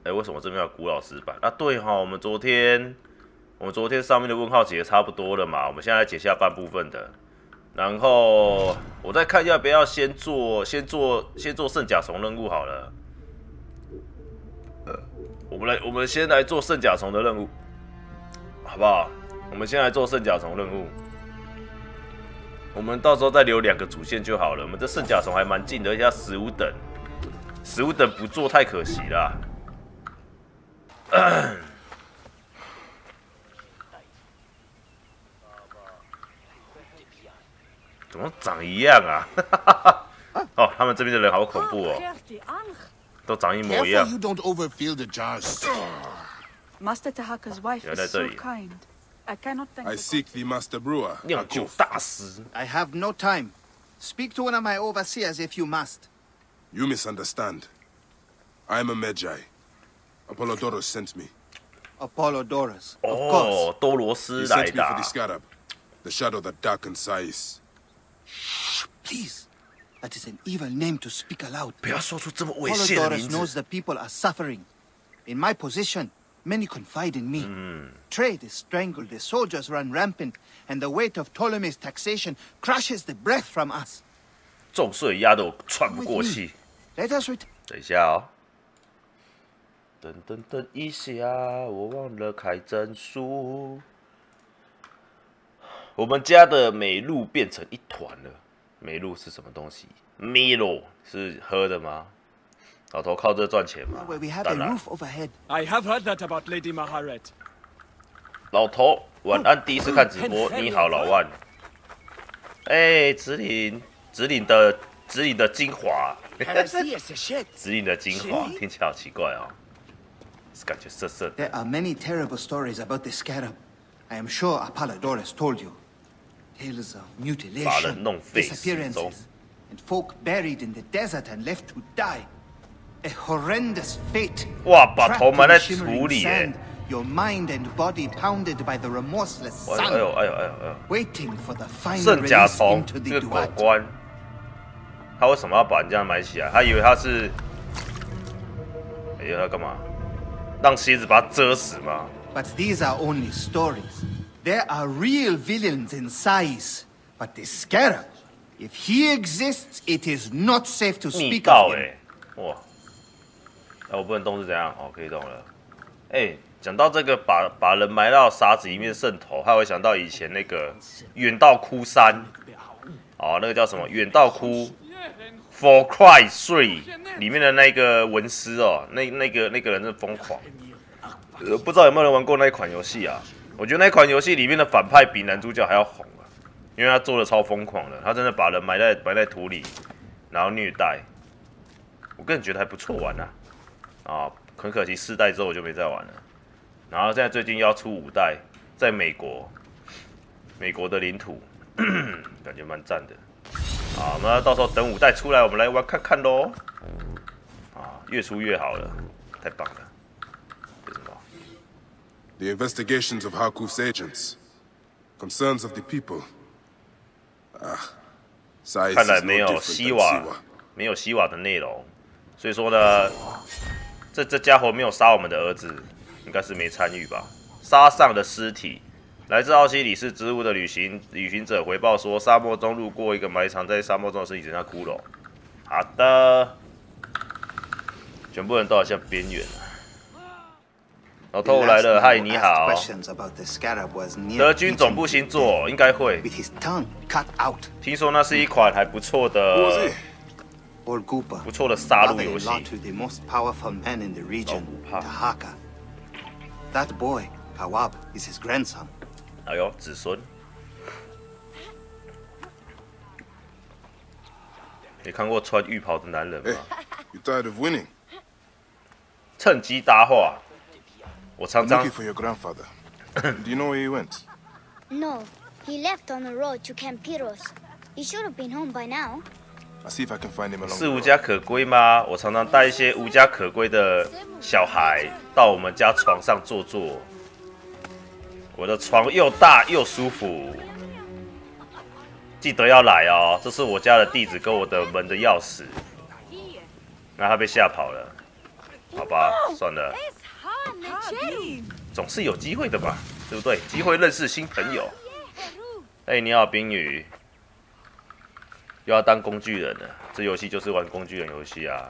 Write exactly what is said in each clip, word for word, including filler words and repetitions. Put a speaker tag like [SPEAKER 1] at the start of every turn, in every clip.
[SPEAKER 1] 哎，为什么这边有古老石板啊？对哈、哦，我们昨天我们昨天上面的问号解的差不多了嘛，我们现在来解下半部分的。然后我再看要不要先做先做先做圣甲虫任务好了。呃，我们来我们先来做圣甲虫的任务，好不好？我们先来做圣甲虫任务。我们到时候再留两个主线就好了。我们这圣甲虫还蛮近的，而且要十五等，十五等不做太可惜啦。怎么长一样啊？哦，他们这边的人好恐怖哦，都长一模一样。
[SPEAKER 2] you don't overfill the jars.
[SPEAKER 3] Master Tahaka's wife is so kind. I cannot thank.
[SPEAKER 2] I seek the master brewer.
[SPEAKER 1] 酿酒大师。
[SPEAKER 4] I have no time. Speak to one of my overseers if you must.
[SPEAKER 2] You misunderstand. I am a Magi. Apollodorus sent me.
[SPEAKER 4] Apollodorus, of
[SPEAKER 1] 哦
[SPEAKER 4] course.，
[SPEAKER 1] 多罗斯
[SPEAKER 2] He
[SPEAKER 1] 来
[SPEAKER 2] sent me
[SPEAKER 1] 的
[SPEAKER 2] for
[SPEAKER 1] 啊
[SPEAKER 2] the。scarab, the shadow that darkens Sais.
[SPEAKER 4] Please. That is an evil name to speak aloud.
[SPEAKER 1] 不要说出这么猥亵的
[SPEAKER 4] Apollodorus
[SPEAKER 1] 名
[SPEAKER 4] knows
[SPEAKER 1] 字。
[SPEAKER 4] the people are suffering. In my position, many confide in me.
[SPEAKER 1] Hmm.
[SPEAKER 4] Trade is strangled, the soldiers run rampant, and the weight of Ptolemy's taxation crushes the breath from us.
[SPEAKER 1] 重税压得我喘不过气。
[SPEAKER 4] Let us return.
[SPEAKER 1] 等一下哦。等等等一下，我忘了开证书。我们家的美露变成一团了。美露是什么东西 ？Milo 是喝的吗？老头靠这赚钱吗
[SPEAKER 4] Where we？have
[SPEAKER 1] 当
[SPEAKER 4] a
[SPEAKER 1] 然。
[SPEAKER 4] roof overhead.
[SPEAKER 5] I have heard that about Lady Maharet.
[SPEAKER 1] 老头，晚安！第一次看直播，你好，老万。哎，紫岭，紫岭的紫岭的精华，紫岭的精华，听起来好奇怪哦，感觉涩涩的。
[SPEAKER 4] There are many terrible stories about the scarab. I am sure Apollodorus told you. Tales of
[SPEAKER 1] 把人
[SPEAKER 4] mutilation,
[SPEAKER 1] 弄废失踪
[SPEAKER 4] disappearances, and folk buried in the desert and left to die. A horrendous fate.
[SPEAKER 1] 哇，把
[SPEAKER 4] Trapped
[SPEAKER 1] 头
[SPEAKER 4] in
[SPEAKER 1] 埋
[SPEAKER 4] the
[SPEAKER 1] 在土
[SPEAKER 4] shimmering
[SPEAKER 1] 里耶！
[SPEAKER 4] sand, your mind and body pounded by the remorseless
[SPEAKER 1] 哎呦哎呦
[SPEAKER 4] sun,
[SPEAKER 1] 哎呦哎呦哎呦！
[SPEAKER 4] waiting for the final
[SPEAKER 1] 圣甲
[SPEAKER 4] release
[SPEAKER 1] 虫
[SPEAKER 4] into
[SPEAKER 1] 这
[SPEAKER 4] the
[SPEAKER 1] 个狗
[SPEAKER 4] Duat.
[SPEAKER 1] 官，他为什么要把人家埋起来？他以为他是，哎呀，他干嘛？让蝎子把他蛰死吗？
[SPEAKER 4] But these are only stories. There are real villains in Sais. But the scarab, if he exists, it is not safe to
[SPEAKER 1] 密
[SPEAKER 4] speak
[SPEAKER 1] 道
[SPEAKER 4] of
[SPEAKER 1] 哎、
[SPEAKER 4] him.
[SPEAKER 1] 哇！哎，我不能动是怎样？哦，可以动了。哎，讲到这个把把人埋到沙子里面渗透，还会想到以前那个远道枯山，哦，那个叫什么？远道枯 For Cry Three 里面的那个文师哦，那那个那个人真的疯狂。呃，不知道有没有人玩过那一款游戏啊？我觉得那款游戏里面的反派比男主角还要红啊，因为他做的超疯狂的，他真的把人埋在埋在土里，然后虐待。我个人觉得还不错玩啊，啊，很可惜四代之后我就没再玩了。然后现在最近要出五代，在美国，美国的领土，感觉蛮赞的。啊，我们到时候等五代出来，我们来玩看看喽。啊，越出越好了，太棒了。这是什么？
[SPEAKER 2] The investigations of Harkuf's agents. Concerns of the people. Ah, Sais
[SPEAKER 1] 看
[SPEAKER 2] is
[SPEAKER 1] 来
[SPEAKER 2] no
[SPEAKER 1] 没有
[SPEAKER 2] different
[SPEAKER 1] 西
[SPEAKER 2] than
[SPEAKER 1] 瓦
[SPEAKER 2] Siwa.，
[SPEAKER 1] 没有西瓦的内容，所以说呢，这这家伙没有杀我们的儿子，应该是没参与吧？沙上的尸体，来自奥西里斯之屋的旅行旅行者回报说，沙漠中路过一个埋藏在沙漠中的尸体，剩下骷髅。好的，全部人都好像边缘了。老头我来了，嗨，你好。
[SPEAKER 4] Questions about the scarab was near
[SPEAKER 1] 德军总部
[SPEAKER 4] eaten
[SPEAKER 1] 星座应该会，
[SPEAKER 4] with his tongue cut out.
[SPEAKER 1] 听说那是一款还不错
[SPEAKER 2] Who
[SPEAKER 1] 的
[SPEAKER 2] was he?
[SPEAKER 4] Or Gupa,
[SPEAKER 1] 不错的杀戮游戏。
[SPEAKER 4] brother-in-law to the most powerful man in the region,
[SPEAKER 1] Oh,
[SPEAKER 4] Tahaka. That boy, Kawab, is his grandson.
[SPEAKER 1] 哎呦，子孙。你看过穿浴袍的男人
[SPEAKER 2] Hey,
[SPEAKER 1] 吗？
[SPEAKER 2] you tired of winning?
[SPEAKER 1] 趁机搭话。我常
[SPEAKER 2] I'm
[SPEAKER 1] 常
[SPEAKER 2] looking for your grandfather. Do you know where he went?
[SPEAKER 6] No, he left on the road to Camp Piros. He should have been home by now.
[SPEAKER 2] I'll see if I can find him along
[SPEAKER 1] 是
[SPEAKER 2] the
[SPEAKER 1] 无
[SPEAKER 2] road.
[SPEAKER 1] 家可归吗？我常常带一些无家可归的小孩到我们家床上坐坐。我的床又大又舒服，记得要来哦。这是我家的地址跟我的门的钥匙。那他被吓跑了。 好吧，算了，总是有机会的嘛，对不对？机会认识新朋友。哎，你好，冰雨，又要当工具人了。这游戏就是玩工具人游戏啊。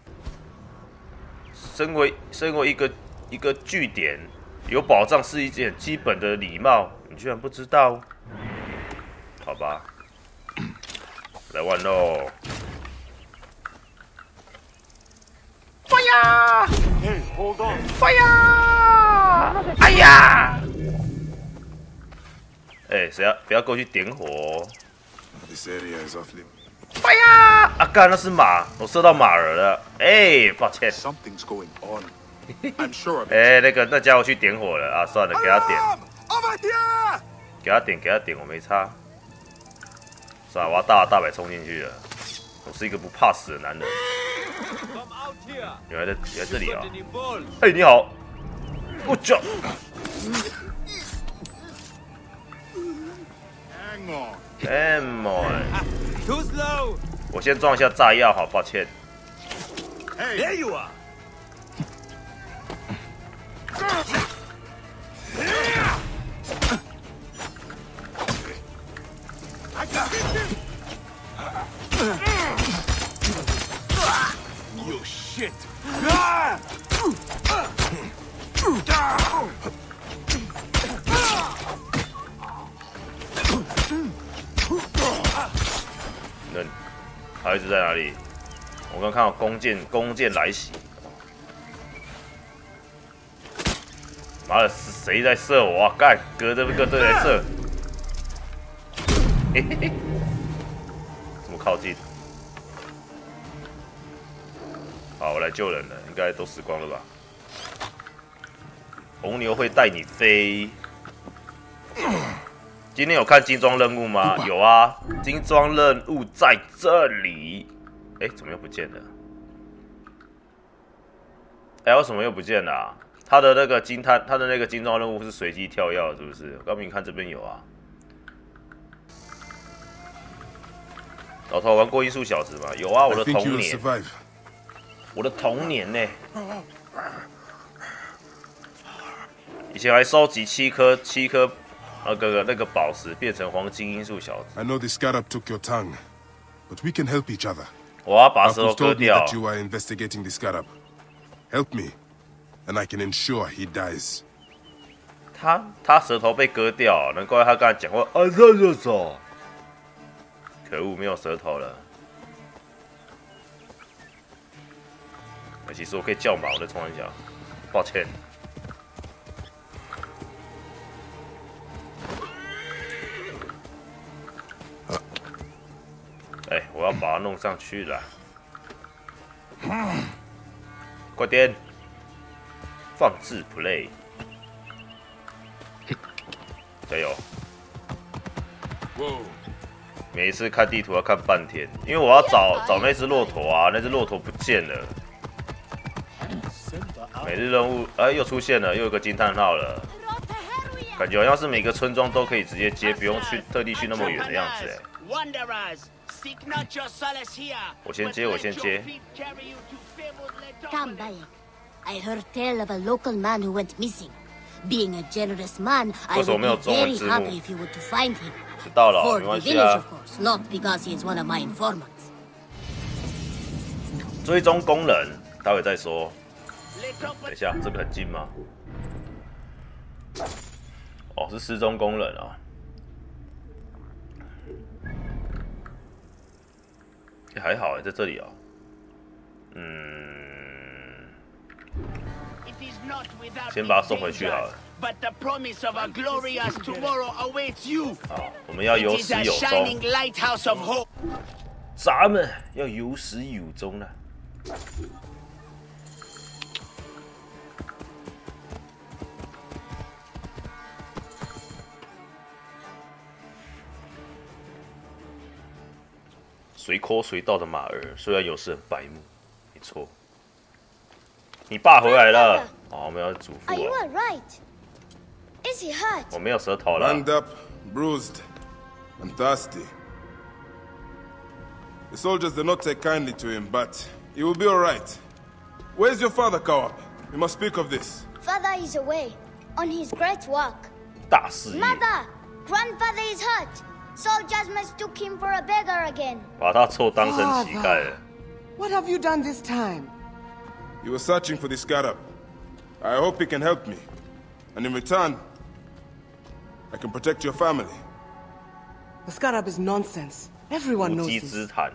[SPEAKER 1] 身为身为一个一个据点，有保障是一件基本的礼貌，你居然不知道？好吧，来玩喽！快呀！快呀！哎呀！哎，谁要不要过去点火、哦？
[SPEAKER 2] This area is awfully.
[SPEAKER 1] 快呀！啊，干，那是马，我射到马儿了。哎，抱歉。
[SPEAKER 2] Something's going on. I'm sure.
[SPEAKER 1] 哎，那个那家伙去点火了啊！算了，给他点。
[SPEAKER 2] Over here!
[SPEAKER 1] 给他点，给他点，我没差。算了，我要大摇大摆冲进去了。我是一个不怕死的男人。原来在原来这里啊！哎，你好，我叫。
[SPEAKER 2] Hang on.
[SPEAKER 1] Come on！
[SPEAKER 5] Too slow.
[SPEAKER 1] 我先装一下炸药，好抱歉。
[SPEAKER 2] Hey,
[SPEAKER 5] There you are.
[SPEAKER 2] you shit.
[SPEAKER 1] 人，孩子在哪里？我刚看到弓箭，弓箭来袭。妈的，是谁在射我啊？干，隔着个队来射。嘿嘿嘿，这么靠近。好，我来救人了，应该都死光了吧？红牛会带你飞。今天有看精装任务吗？有啊，精装任务在这里。哎，怎么又不见了？哎，为什么又不见了、啊？他的那个金滩，他的那个精装任务是随机跳跃，是不是？刚明看这边有啊。老头玩过音速小子吗？有啊，我的童年。我的童年呢、欸？以前还收集七颗七颗。 那个那个宝石变成黄金音速小子。
[SPEAKER 2] I know the scarab took your tongue, but we can help each other.
[SPEAKER 1] 我要把舌头割掉。
[SPEAKER 2] That you are investigating the scarab. Help me, and I can ensure he dies.
[SPEAKER 1] 他他舌头被割掉，难怪他刚才讲话啊热热手。可恶，没有舌头了。其实我可以叫马，我再冲一下。抱歉。 哎，我要把它弄上去了，快点，放置 play， 加油！每一次看地图要看半天，因为我要找找那只骆驼啊，那只骆驼不见了。每日任务，哎，又出现了，又有个惊叹号了，感觉好像是每个村庄都可以直接接，不用去特地去那么远的样子，哎。 我先接，我先接。
[SPEAKER 7] Come, Bayek. I heard tell of a local man who went missing. Being a generous man, I would be very happy if you were to find him.
[SPEAKER 1] 知道了，
[SPEAKER 7] For
[SPEAKER 1] 没
[SPEAKER 7] the
[SPEAKER 1] 关系
[SPEAKER 7] village,
[SPEAKER 1] 啊。
[SPEAKER 7] of course, not because he is one of my informants.
[SPEAKER 1] 追踪工人，待会再说。等一下，这个很近吗？哦，是失踪工人啊。 还好哎，在这里哦。嗯，先把它送回去好了。好，我们要有始有终。咱们要有始有终了。随抠随到的马儿，虽然有时很白目，没错。你爸回来了，哦，我们要嘱咐
[SPEAKER 6] Are you
[SPEAKER 1] 哦。
[SPEAKER 6] all right? Is he hurt?
[SPEAKER 1] 我没有舌头了。
[SPEAKER 2] Banged up, bruised, and thirsty. The soldiers did not take kindly to him, but he will be all right. Where's your father, Kawab? We must speak of this.
[SPEAKER 6] Father is away, on his great work.
[SPEAKER 1] 大事业。
[SPEAKER 6] Mother, grandfather is hurt. Soldiers mistook him for a beggar again.
[SPEAKER 1] 把他臭当成乞丐了。
[SPEAKER 8] What have you done this time?
[SPEAKER 2] You were searching for the scarab. I hope he can help me. And in return, I can protect your family.
[SPEAKER 8] The scarab is nonsense. Everyone
[SPEAKER 1] 无
[SPEAKER 8] knows
[SPEAKER 1] 稽
[SPEAKER 8] this.
[SPEAKER 1] 之谈。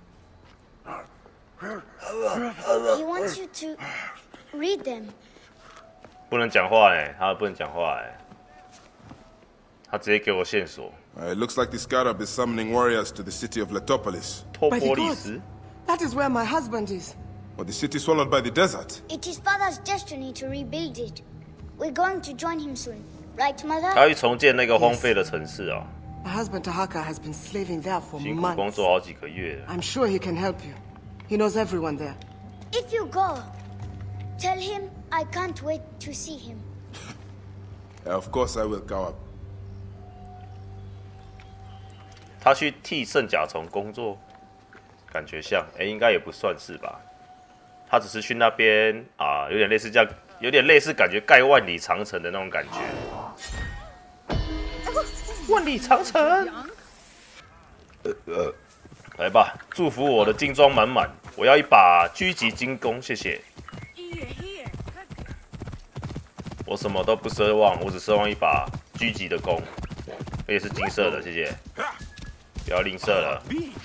[SPEAKER 6] He wants you to read them.
[SPEAKER 1] 不能讲话哎，他不能讲话哎。他直接给我线索。
[SPEAKER 2] Uh, it looks like the scarab is summoning warriors to the city of Letopolis.
[SPEAKER 1] 托
[SPEAKER 8] By
[SPEAKER 1] 波
[SPEAKER 8] the
[SPEAKER 1] 利
[SPEAKER 8] gods,
[SPEAKER 1] 斯。
[SPEAKER 8] that is where my husband is.
[SPEAKER 2] Or the city swallowed by the desert.
[SPEAKER 6] It is father's destiny to rebuild it. We're going to join him soon. Right,
[SPEAKER 1] 他
[SPEAKER 6] mother?
[SPEAKER 1] 要去重建那个荒废的城市哦，
[SPEAKER 8] My husband Tahaka has been slaving there for
[SPEAKER 1] 辛苦工
[SPEAKER 8] months.
[SPEAKER 1] 作好几个月了。
[SPEAKER 8] I'm sure he can help you. He knows everyone there.
[SPEAKER 6] If you go, tell him I can't wait to see him.
[SPEAKER 2] Uh, of course I will, Kawab.
[SPEAKER 1] 他去替圣甲虫工作，感觉像，哎，应该也不算是吧？他只是去那边啊，有点类似这样，有点类似感觉盖万里长城的那种感觉。万里长城，呃呃，来吧，祝福我的金装满满，我要一把狙击金弓，谢谢。我什么都不奢望，我只奢望一把狙击的弓，而且是金色的，谢谢。不要吝啬了。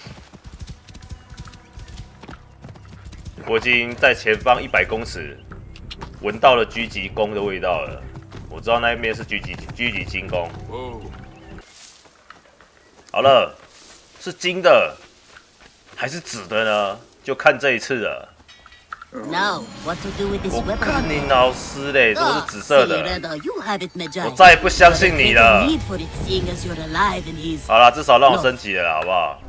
[SPEAKER 1] 我已经在前方一百公尺闻到了狙击弓的味道了。我知道那一面是狙击狙击金弓。好了，是金的还是紫的呢？就看这一次了。
[SPEAKER 7] Now, what to do with this
[SPEAKER 1] 我
[SPEAKER 7] weapon?
[SPEAKER 1] 看你老师嘞，都是
[SPEAKER 7] Ah,
[SPEAKER 1] 紫色
[SPEAKER 7] see,
[SPEAKER 1] 的。
[SPEAKER 7] Reda, you have it, Medjay.
[SPEAKER 1] 我再也不相信你
[SPEAKER 7] There's
[SPEAKER 1] 了
[SPEAKER 7] no。need for it, seeing as you're alive in his.
[SPEAKER 1] 好啦，至少让我升级了啦，好不好？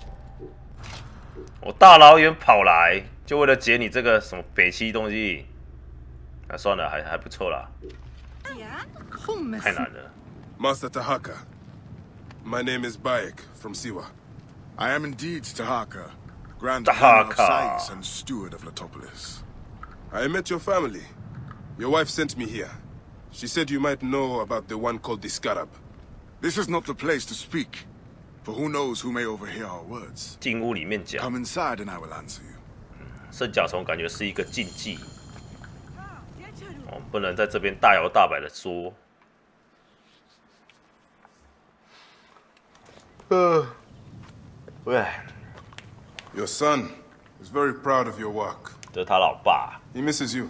[SPEAKER 1] 我大老远跑来，就为了解你这个什么北七东西。啊，算了，还还不错啦。太难了。
[SPEAKER 2] Master Tahaka, my name is Bayek from Siwa.
[SPEAKER 9] I am indeed Tahaka, Grand
[SPEAKER 1] Tahaka.
[SPEAKER 9] Vizier of Sais and Steward of Letopolis.
[SPEAKER 2] I met your family. Your wife sent me here. She said you might know about the one called the Scarab.
[SPEAKER 9] This is not the place to speak, for who knows who may overhear our words.
[SPEAKER 1] 进屋里面讲，
[SPEAKER 9] Come inside and I will answer you.
[SPEAKER 1] 圣甲虫感觉是一个禁忌，哦，不能在这边大摇大摆的说。呃，喂，
[SPEAKER 2] Your son is very proud of your work.
[SPEAKER 1] 这是他老爸。
[SPEAKER 2] He misses you.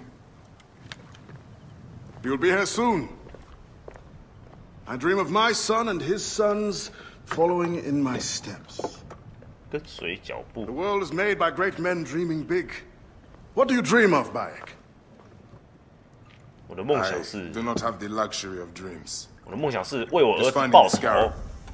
[SPEAKER 9] You'll be here soon. I dream of my son and his sons following in my steps.
[SPEAKER 1] 跟随脚
[SPEAKER 9] The
[SPEAKER 1] 步，
[SPEAKER 9] world is made by great men dreaming big. What do you dream of, Bayek?
[SPEAKER 1] 我的梦
[SPEAKER 2] I
[SPEAKER 1] 想是，
[SPEAKER 2] do not have the luxury of dreams.
[SPEAKER 1] 我的梦想是为我儿
[SPEAKER 2] Just
[SPEAKER 1] 子
[SPEAKER 2] finding
[SPEAKER 1] 报
[SPEAKER 2] the
[SPEAKER 1] 仇
[SPEAKER 2] scarab.。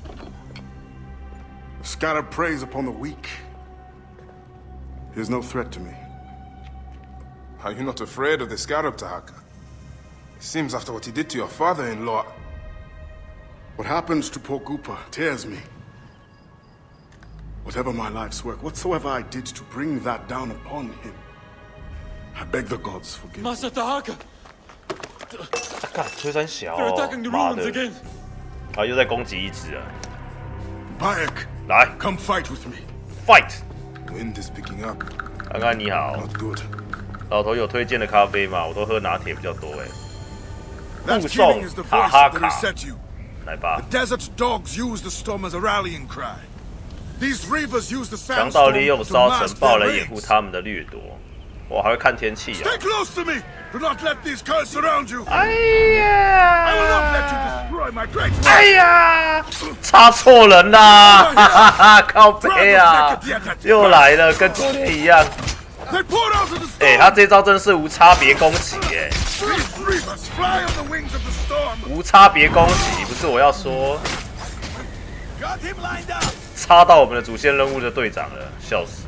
[SPEAKER 9] The scarab preys upon the weak. He is no threat to me.
[SPEAKER 2] Are you not afraid of the Scarab, Tahaka? It seems after what he did to your father-in-law...
[SPEAKER 9] What happens to poor Gupa tears me. Whatever my life's work, whatsoever I did to bring that down upon him, I beg the gods forgive me.
[SPEAKER 5] Master Tahaka,
[SPEAKER 1] 干，推山小
[SPEAKER 5] they're
[SPEAKER 1] 哦
[SPEAKER 5] attacking the
[SPEAKER 1] 妈
[SPEAKER 5] ruins
[SPEAKER 1] 的，
[SPEAKER 5] again.
[SPEAKER 1] 啊，又在攻击一只了。
[SPEAKER 9] Bayek,
[SPEAKER 1] 来
[SPEAKER 9] come fight with me.
[SPEAKER 1] ，fight！
[SPEAKER 2] Wind is picking up.
[SPEAKER 1] 刚刚你好，
[SPEAKER 2] Not good.
[SPEAKER 1] 老头有推荐的咖啡吗？我都喝拿铁比较多哎。
[SPEAKER 9] That
[SPEAKER 1] 护
[SPEAKER 9] killing
[SPEAKER 1] 送
[SPEAKER 9] is the
[SPEAKER 1] 塔
[SPEAKER 9] voice
[SPEAKER 1] 哈
[SPEAKER 9] that
[SPEAKER 1] 卡，
[SPEAKER 9] reset you.
[SPEAKER 1] 来吧。
[SPEAKER 9] Desert dogs use the storm as a rallying cry. These reavers use the
[SPEAKER 1] 强盗利
[SPEAKER 9] sandstorm
[SPEAKER 1] 用
[SPEAKER 9] to
[SPEAKER 1] 烧
[SPEAKER 9] mask
[SPEAKER 1] 城堡
[SPEAKER 9] their
[SPEAKER 1] 来掩护
[SPEAKER 9] raids.
[SPEAKER 1] 他们的掠夺。我还会看天气啊。
[SPEAKER 9] Stay close to me. Do not let these curse surround you.
[SPEAKER 1] 哎
[SPEAKER 9] I will not let you
[SPEAKER 1] 呀！
[SPEAKER 9] destroy my great
[SPEAKER 1] 哎
[SPEAKER 9] work.
[SPEAKER 1] 呀！插错人啦！哈哈哈，靠背啊！又来了，跟昨天一样。
[SPEAKER 9] They poured out of the
[SPEAKER 1] 哎，
[SPEAKER 9] storm.
[SPEAKER 1] 他这招真是无差别攻击哎，
[SPEAKER 9] These reavers fly on the wings of the storm.
[SPEAKER 1] 无差别攻击，不是我要说，
[SPEAKER 9] Got him lined up.
[SPEAKER 1] 插到我们的主线任务的队长了，笑死！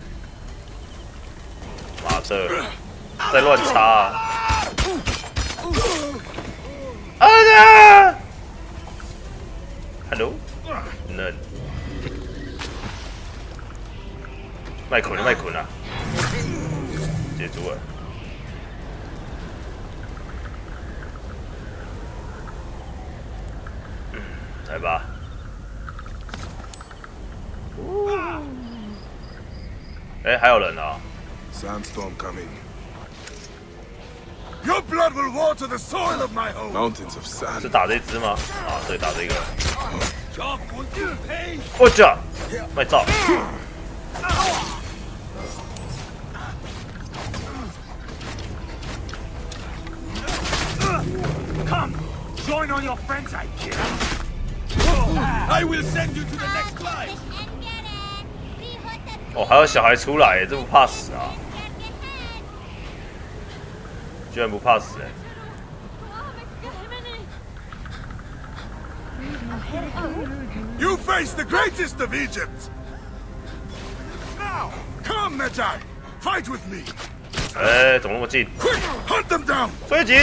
[SPEAKER 1] 妈的，在乱插啊！啊的 ，Hello， 能，卖捆了卖捆了，接住了。 来吧。哎、欸，还有人啊
[SPEAKER 2] ！Sandstorm coming.
[SPEAKER 9] Your blood will water the soil of my home.
[SPEAKER 2] Mountains of sand.
[SPEAKER 1] 是打这只吗？啊，对，打这个。我操！卖照。
[SPEAKER 10] Come, join on your friends, I kill. I will send you to the next life.
[SPEAKER 1] 哦，还有小孩出来，这不怕死啊！居然不怕死哎！
[SPEAKER 9] You face the greatest of Egypt. Now, come, Medjay, fight with me.
[SPEAKER 1] 哎，怎么那么近？
[SPEAKER 9] Quick, hunt them down.
[SPEAKER 1] 追击！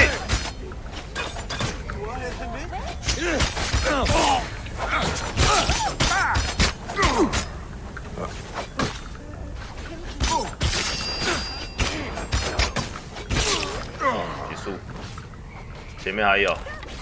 [SPEAKER 1] 结束。前面还有。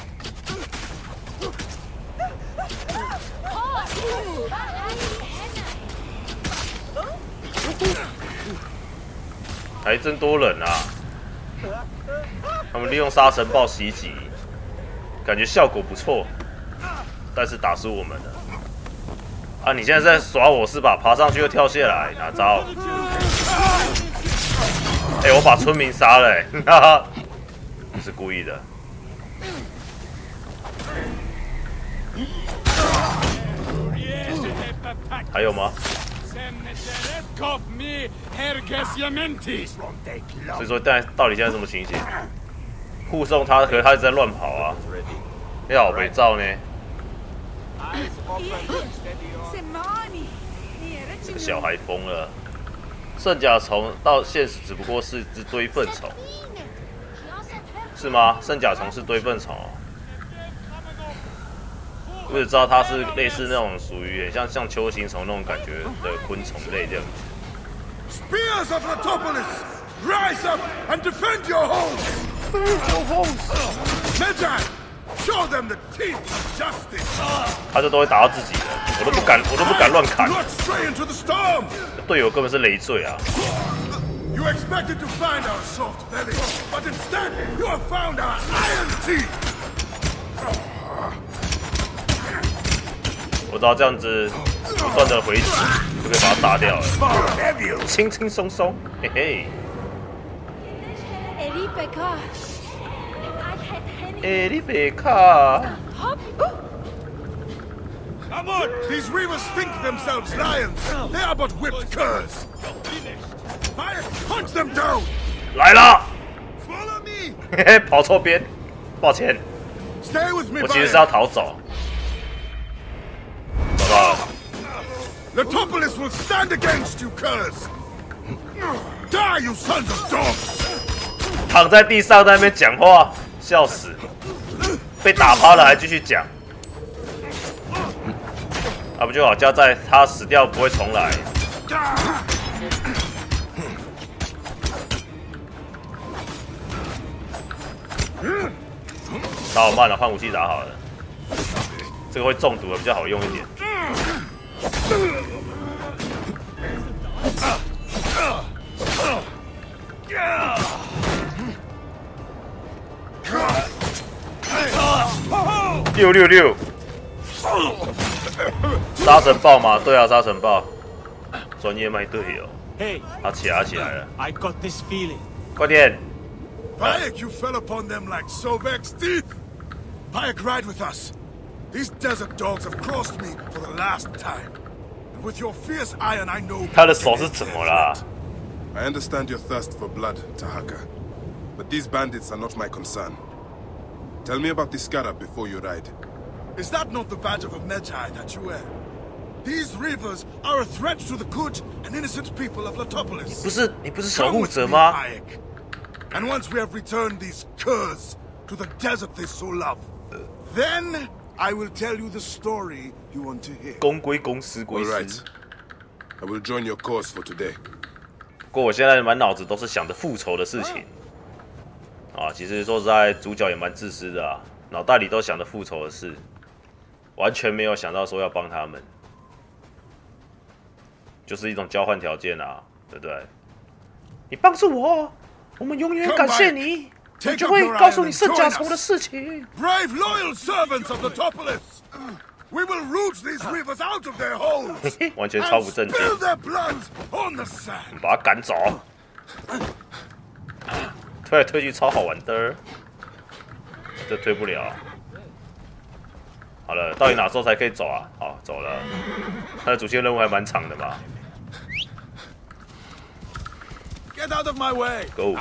[SPEAKER 1] 还真多人啊！他们利用沙尘暴袭击，感觉效果不错，但是打输我们了。啊！你现在在耍我是吧？爬上去又跳下来，哪招？哎、欸，我把村民杀了、欸，哈哈，不是故意的。还有吗？ 所以说，但到底现在什么情形？护送他，可是他一直在乱跑啊！要被照呢？这个小孩疯了。圣甲虫到现实只不过是只堆粪虫，是吗？圣甲虫是堆粪虫哦。 我只知道它是类似那种属于像像球形虫那种感觉的昆虫类这样子。
[SPEAKER 9] Spears of Letopolis, rise up and defend your homes. Your homes. Medjay, show them the teeth of justice.
[SPEAKER 1] 他就都会打到自己的，我都不敢，我都不敢乱砍。队友根本是累赘啊！
[SPEAKER 9] You expected to find our soft belly, but instead you have found our iron teeth.
[SPEAKER 1] 我知道这样子不断的回击就可以把它杀掉了，轻轻松松，嘿嘿。艾利贝卡。
[SPEAKER 9] Come on! These reavers think themselves lions. They are but whipped curs. Fire! Hunt them down.
[SPEAKER 1] 来了。
[SPEAKER 9] Follow me.
[SPEAKER 1] 嘿嘿，跑错边，抱歉。
[SPEAKER 9] Stay with me.
[SPEAKER 1] 我其实是要逃走。
[SPEAKER 9] Letopolis will stand against you, curs! Die, you sons of dogs!
[SPEAKER 1] 躺在地上在那边讲话，笑死！被打趴了还继续讲，啊不就好？交在他死掉不会重来。打好慢了，换武器打好了。这个会中毒的比较好用一点。 六六六，沙尘暴吗？对啊，沙尘暴，专业卖队友。
[SPEAKER 10] Hey，
[SPEAKER 1] 他起来起来了。
[SPEAKER 10] I got this feeling。
[SPEAKER 1] 快点！
[SPEAKER 9] Bayek, you fell upon them like Sobek's teeth. Bayek, ride with us. These desert dogs have crossed me for the last time. And with your fierce iron, I know.
[SPEAKER 1] 他的手是怎么啦？
[SPEAKER 2] I understand your thirst for blood, Tahaka. But these bandits are not my concern. Tell me about the scarab before you ride.
[SPEAKER 9] Is that not the badge of a Medjay that you wear? These reavers are a threat to the good and innocent people of Letopolis.
[SPEAKER 1] 不是你不是守护者吗？
[SPEAKER 9] And once we have returned these curs to the desert they so love, then I will tell you the story you want to hear.
[SPEAKER 1] 公归公，私归
[SPEAKER 2] All
[SPEAKER 1] 私。
[SPEAKER 2] right. I will join your cause for today.
[SPEAKER 1] 不过我现在满脑子都是想着复仇的事情。啊，其实说实在，主角也蛮自私的啊，脑袋里都想着复仇的事。 完全没有想到说要帮他们，就是一种交换条件啊，对不对？你帮助我，我们永远感谢你，我就会告诉你圣甲虫的事情。
[SPEAKER 9] Brave, loyal servants of the Topolis, we will root these reavers out of their holes
[SPEAKER 1] 完全超不正经
[SPEAKER 9] and spill their blood on the sand.
[SPEAKER 1] 把他赶走，推来推去超好玩的，这推不了。好了，到底哪时候才可以走啊？好，走了。他的主线任务还蛮长的嘛。
[SPEAKER 9] Get out of my way.
[SPEAKER 1] Go.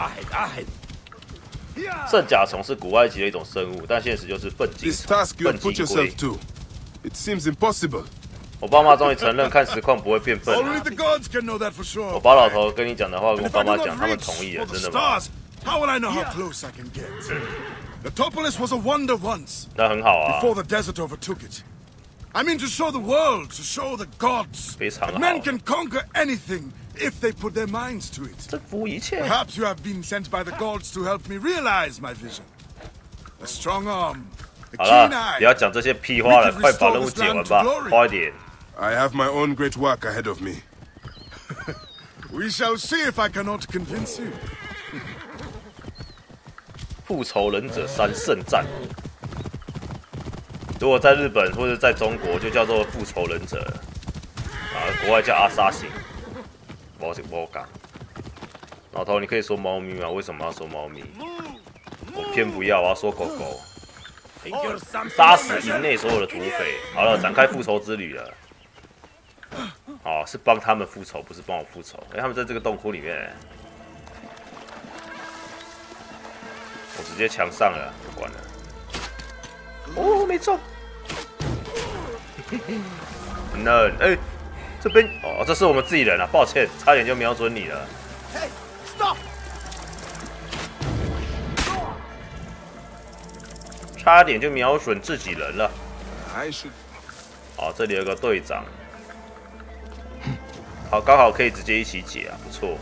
[SPEAKER 1] 圣甲虫是古埃及的一种生物，但现实就是笨金
[SPEAKER 2] This task you
[SPEAKER 1] 笨
[SPEAKER 2] have put
[SPEAKER 1] 金龟
[SPEAKER 2] yourself。to, it seems impossible.
[SPEAKER 1] 我爸妈终于承认看实况不会变笨
[SPEAKER 9] Only
[SPEAKER 1] 了。
[SPEAKER 9] the gods can know that for sure.
[SPEAKER 1] 我把老头跟你讲的话跟
[SPEAKER 9] And
[SPEAKER 1] 我
[SPEAKER 9] if
[SPEAKER 1] 爸
[SPEAKER 9] I
[SPEAKER 1] 妈
[SPEAKER 9] do
[SPEAKER 1] 讲，
[SPEAKER 9] not
[SPEAKER 1] 他们
[SPEAKER 9] reach
[SPEAKER 1] 同意
[SPEAKER 9] for
[SPEAKER 1] 了，
[SPEAKER 9] the
[SPEAKER 1] 真的吗？
[SPEAKER 9] stars, how will I know how close I can get? The Topolis was a wonder once.
[SPEAKER 1] 那很好啊，
[SPEAKER 9] Before the desert overtook it. I mean to show the world, to show the gods.
[SPEAKER 1] 非常
[SPEAKER 9] that
[SPEAKER 1] 好。
[SPEAKER 9] men can conquer anything if they put their minds to it.
[SPEAKER 1] 征服一切。
[SPEAKER 9] Perhaps you have been sent by the gods to help me realize my vision. A strong arm, a
[SPEAKER 1] 好
[SPEAKER 9] keen
[SPEAKER 1] 了，
[SPEAKER 9] eye.
[SPEAKER 1] 不要讲这些屁话了，快把任务解完吧，快点。
[SPEAKER 2] I have my own great work ahead of me.
[SPEAKER 9] We shall see if I cannot convince you.
[SPEAKER 1] 复仇忍者三圣战，如果在日本或者在中国就叫做复仇忍者，啊，国外叫阿萨辛。我我讲，老头，你可以说猫咪吗？为什么要说猫咪？我偏不要，我要说狗狗。杀死营内所有的土匪。好了，展开复仇之旅了。哦，是帮他们复仇，不是帮我复仇。哎、欸，他们在这个洞窟里面、欸，我直接墙上了，不管了。哦，没中。那哎、欸，这边哦，这是我们自己人啊，抱歉，差点就瞄准你了。
[SPEAKER 9] Hey, stop!
[SPEAKER 1] 差点就瞄准自己人了。
[SPEAKER 2] I should.
[SPEAKER 1] 好，这里有个队长。 好，刚好可以直接一起解啊，不错。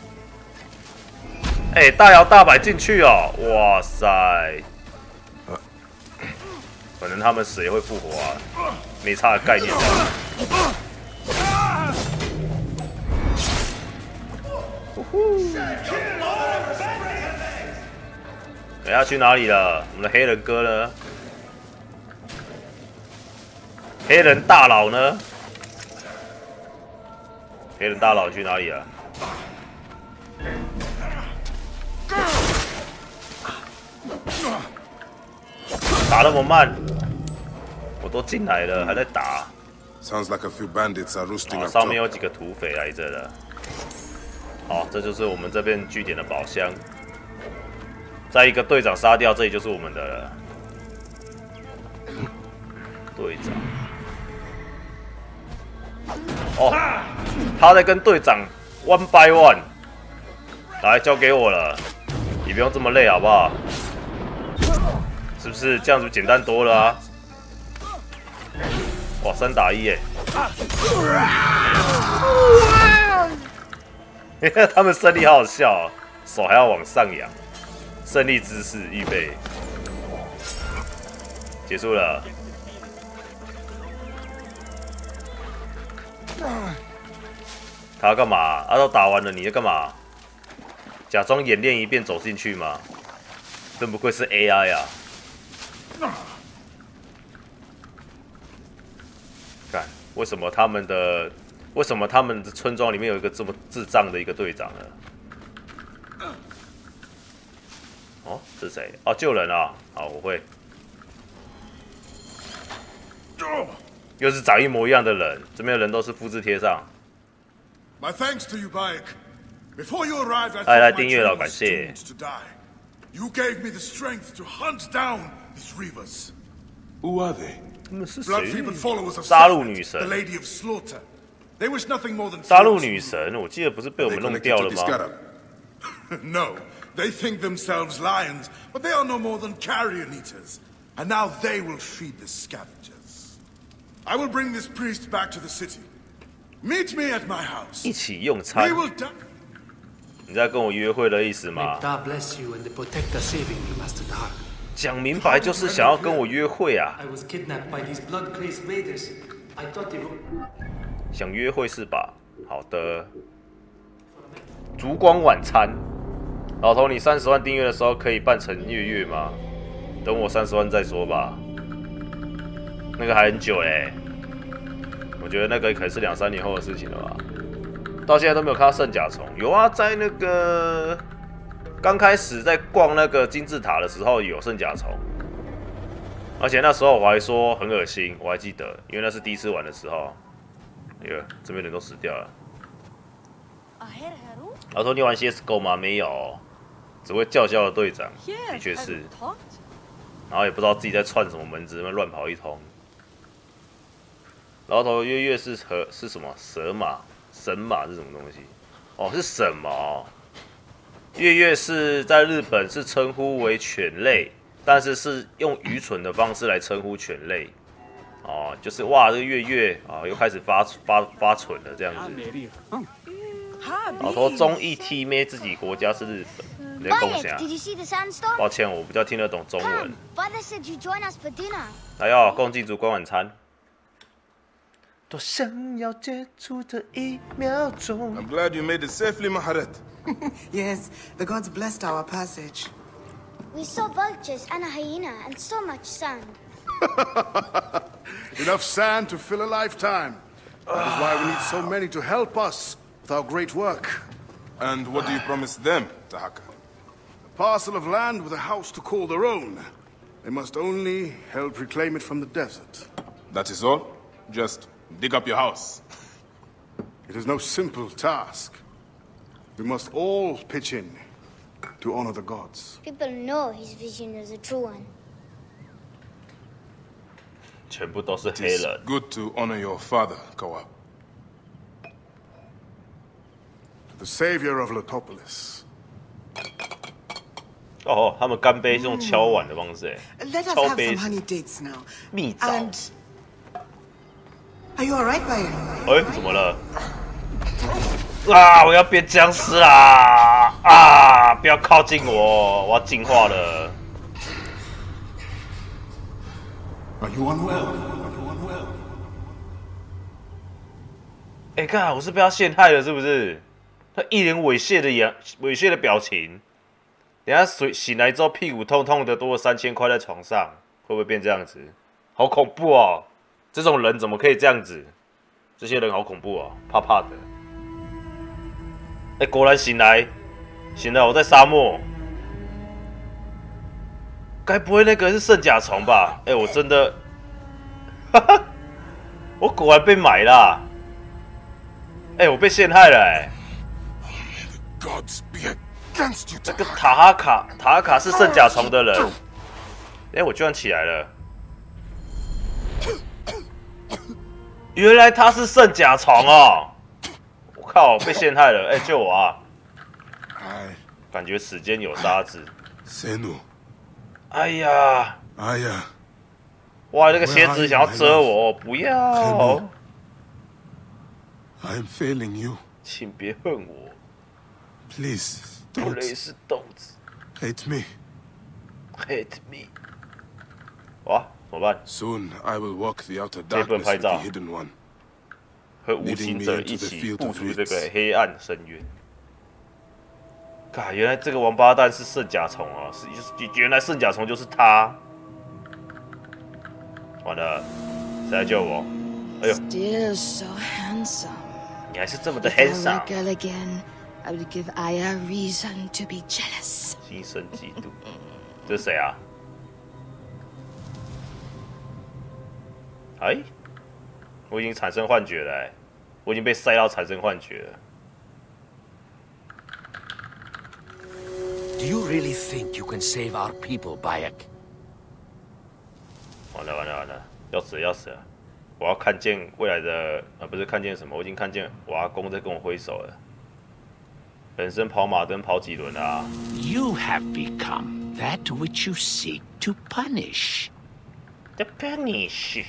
[SPEAKER 1] 哎、欸，大摇大摆进去哦，哇塞！可能他们死也会复活啊，没差的概念。等下去哪里了？我们的黑人哥呢？黑人大佬呢？ 黑人大佬去哪里了？打那么慢，我都进来了，还在打。
[SPEAKER 2] Sounds like a few bandits are roosting
[SPEAKER 1] 哦，
[SPEAKER 2] up
[SPEAKER 1] 上面
[SPEAKER 2] top.
[SPEAKER 1] 有几个土匪来着的。好，这就是我们这边据点的宝箱。再一个队长杀掉，这里就是我们的了。队长。 哦，他在跟队长 one by one， 来交给我了，你不用这么累好不好？是不是这样子简单多了啊？哇，三打一耶！他们胜利好好笑、哦，手还要往上扬，胜利姿势预备，结束了。 他要干嘛？他、啊、都打完了，你在干嘛？假装演练一遍走进去吗？真不愧是 A I 啊！看，为什么他们的为什么他们的村庄里面有一个这么智障的一个队长呢？哦，是谁？哦，救人啊！好，我会。又是长一模一样的人，这边的人都是复制贴上。
[SPEAKER 9] My thanks to you, Bayek. Before you arrived, I
[SPEAKER 1] 哎，来
[SPEAKER 9] thought
[SPEAKER 1] 订
[SPEAKER 9] my
[SPEAKER 1] 阅了，
[SPEAKER 9] trail
[SPEAKER 1] 感
[SPEAKER 9] was
[SPEAKER 1] 谢。
[SPEAKER 9] doomed to die. You gave me the strength to hunt down these reavers.
[SPEAKER 2] Who are they?
[SPEAKER 1] 他们是
[SPEAKER 9] Blood-fevered
[SPEAKER 1] 谁？
[SPEAKER 9] followers of
[SPEAKER 1] 杀戮
[SPEAKER 9] Sekhmet,
[SPEAKER 1] 女
[SPEAKER 9] the
[SPEAKER 1] 神。
[SPEAKER 9] Lady of Slaughter. They wish nothing more than
[SPEAKER 1] 杀戮
[SPEAKER 9] kills
[SPEAKER 1] 女
[SPEAKER 9] you.
[SPEAKER 1] 神，我记得不是被我
[SPEAKER 2] They
[SPEAKER 1] 们弄
[SPEAKER 2] connected
[SPEAKER 1] 掉
[SPEAKER 2] to
[SPEAKER 1] 了
[SPEAKER 2] the
[SPEAKER 1] 吗？
[SPEAKER 2] scarab.
[SPEAKER 9] No, they think themselves lions, but they are no more than carrion eaters. And now they will feed the scavengers. I will bring this priest back to the city. Meet me at my house.
[SPEAKER 1] 一起用餐
[SPEAKER 9] We。will die.
[SPEAKER 1] 你在跟我约会的意思吗？
[SPEAKER 11] God bless you and protect the saving you, Master Dark.
[SPEAKER 1] 讲明白就是想要跟我约会啊！想约会是吧？好的。烛光晚餐，老头，你三十万订阅的时候可以办成月月吗？等我三十万再说吧。那个还很久嘞，我觉得那个可能是两三年后的事情了吧。到现在都没有看到圣甲虫。有啊，在那个刚开始在逛那个金字塔的时候有圣甲虫，而且那时候我还说很恶心，我还记得，因为那是第一次玩的时候。那个这边人都死掉了。老头，你玩 C S G O 吗？没有，只会叫嚣的队长，的确是。然后也不知道自己在串什么门子，那边乱跑一通。老头月月是和是什么蛇马？神马是什么东西？哦，是什么？月月是在日本是称呼为犬类，但是是用愚蠢的方式来称呼犬类。哦，就是哇，这个月月啊，又开始发发发蠢了这样子。老头中意踢妹自己国家是日本，你在共享。抱歉，我比较听得懂中文。来哟，共进烛光晚餐。多想要接触的一秒钟。
[SPEAKER 2] I'm glad you made it safely, Maharet.
[SPEAKER 8] Yes, the gods blessed our passage.
[SPEAKER 6] We saw vultures and a hyena and so much sand.
[SPEAKER 9] Enough sand to fill a lifetime. That is why we need so many to help us with our great work.
[SPEAKER 2] And what do you promise them, Tahaka?
[SPEAKER 9] A parcel of land with a house to call their own. They must only help reclaim it from the desert.
[SPEAKER 2] That is all? Just dig up your house.
[SPEAKER 9] It is no simple task. We must all pitch in to honor the gods.
[SPEAKER 6] People know his vision is a true one.
[SPEAKER 1] 全部都是黑人。
[SPEAKER 2] It's good to honor your father, Kawab.
[SPEAKER 9] The savior of Letopolis.
[SPEAKER 1] 哦，他们干杯是用敲碗的方式，哎，
[SPEAKER 8] Let us
[SPEAKER 1] 敲
[SPEAKER 8] have
[SPEAKER 1] 杯
[SPEAKER 8] some honey dates now.
[SPEAKER 1] 蜜枣。
[SPEAKER 8] And are you alright, Bayan?
[SPEAKER 1] 哎，怎么了？啊！我要变僵尸啦！啊！不要靠近我，我要进化了。
[SPEAKER 9] Are you unwell? Are you unwell?
[SPEAKER 1] 哎，看我是被他陷害了，是不是？他一脸猥亵的眼，猥亵的表情。等下睡醒来之后，屁股痛痛的，多了三千块在床上，会不会变这样子？好恐怖哦！这种人怎么可以这样子？这些人好恐怖哦，怕怕的。哎，果然醒来，醒来我在沙漠。 该不会那个是圣甲虫吧？哎、欸，我真的，哈哈，我果然被买啦！哎、欸，我被陷害了哎、欸！这个塔哈卡，塔哈卡是圣甲虫的人。哎、欸，我居然起来了！原来他是圣甲虫哦！我靠，被陷害了！哎、欸，救我啊！感觉时间有沙子。哎呀！
[SPEAKER 2] 哎呀！
[SPEAKER 1] 哇，那个鞋子想要遮我，不要
[SPEAKER 2] ！I'm failing you，
[SPEAKER 1] 请别恨我
[SPEAKER 2] ，Please，
[SPEAKER 1] 不雷是豆子
[SPEAKER 2] ，Hate me，Hate
[SPEAKER 1] me。哇，怎么办
[SPEAKER 2] ？Soon I will walk the outer darkness with the hidden one，
[SPEAKER 1] 和无形者一起步出这个黑暗深渊。 看，原来这个王八蛋是圣甲虫啊！是，原来圣甲虫就是他。完了，谁来救我？哎呦！
[SPEAKER 11] Still so handsome.
[SPEAKER 1] 你还是这么的 handsome。
[SPEAKER 11] Girl again, I would give Aya reason to be jealous.
[SPEAKER 1] 心生嫉妒。这是谁啊？哎，我已经产生幻觉了、欸，我已经被塞到产生幻觉了。
[SPEAKER 10] Do you really think you can save our people, Bayek?
[SPEAKER 1] 完了完了完了，要死要死了！我要看见未来的啊，不是看见什么，我已经看见我阿公在跟我挥手了。人生跑马灯跑几轮啊
[SPEAKER 10] ？You have become that which you seek to punish.
[SPEAKER 1] The punish.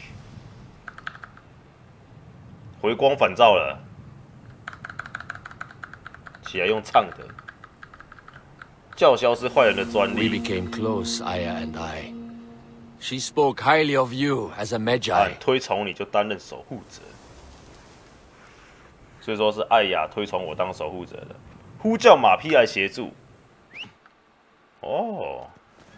[SPEAKER 1] 回光返照了，起来用唱的。 叫嚣是坏人的专
[SPEAKER 12] We
[SPEAKER 1] 利。
[SPEAKER 12] became close, Aya and I. She spoke highly of you as a
[SPEAKER 1] 啊
[SPEAKER 12] Magi.
[SPEAKER 1] 推崇你就担任守护者，所以说是艾雅推崇我当守护者的，呼叫马匹来协助。哦，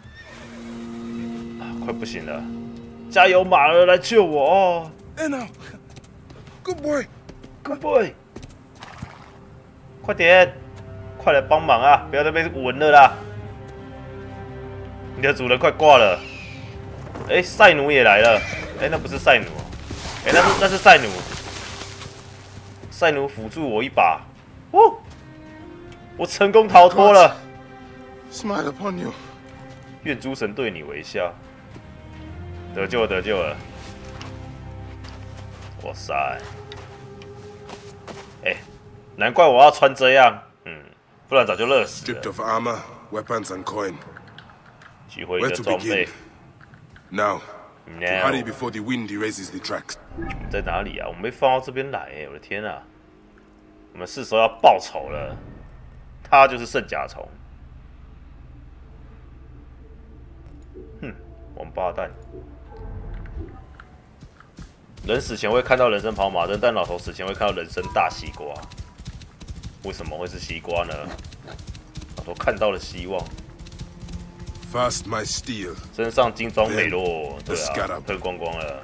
[SPEAKER 1] 啊快不行了，加油，马儿来救我哦
[SPEAKER 9] Eno, good boy.
[SPEAKER 1] ！Good boy， 快点，快来帮忙啊！不要在那边闻了啦，你的主人快挂了。哎，赛奴也来了。哎，那不是赛奴哦，哎，那是那是赛奴。赛奴辅助我一把，哦，我成功逃脱了。
[SPEAKER 2] Smile upon you.
[SPEAKER 1] 愿诸神对你微笑。得救了，得救了！哇塞！哎，难怪我要穿这样，嗯，不然早就热死了。
[SPEAKER 2] Stripped of armor, weapons, and coin.
[SPEAKER 1] 取回你的装备。
[SPEAKER 2] Now, to
[SPEAKER 1] Now
[SPEAKER 2] hurry before the wind erases the tracks.
[SPEAKER 1] 在哪里啊？我们被放到这边来，哎，我的天啊！我们是时候要报仇了。他就是圣甲虫。哼，王八蛋！人死前会看到人生跑马灯，但老头死前会看到人生大西瓜。为什么会是西瓜呢？老头看到了希望。
[SPEAKER 2] First, my steel.
[SPEAKER 1] 身上精装美落，对啊，喷光光了。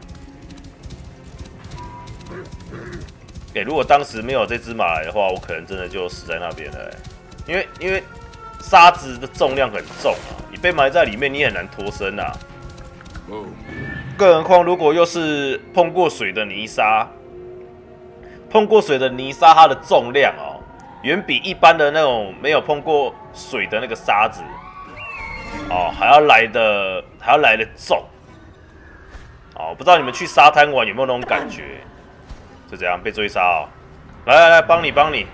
[SPEAKER 1] 哎、欸，如果当时没有这只马来的话，我可能真的就死在那边了、欸。因为因为沙子的重量很重啊，你被埋在里面，你也很难脱身啊。
[SPEAKER 2] 哦。
[SPEAKER 1] 更何况如果又是碰过水的泥沙，碰过水的泥沙，它的重量哦，远比一般的那种没有碰过水的那个沙子。 哦，还要来的还要来的重哦，不知道你们去沙滩玩有没有那种感觉？就这样被追杀哦！来来来，帮你帮你！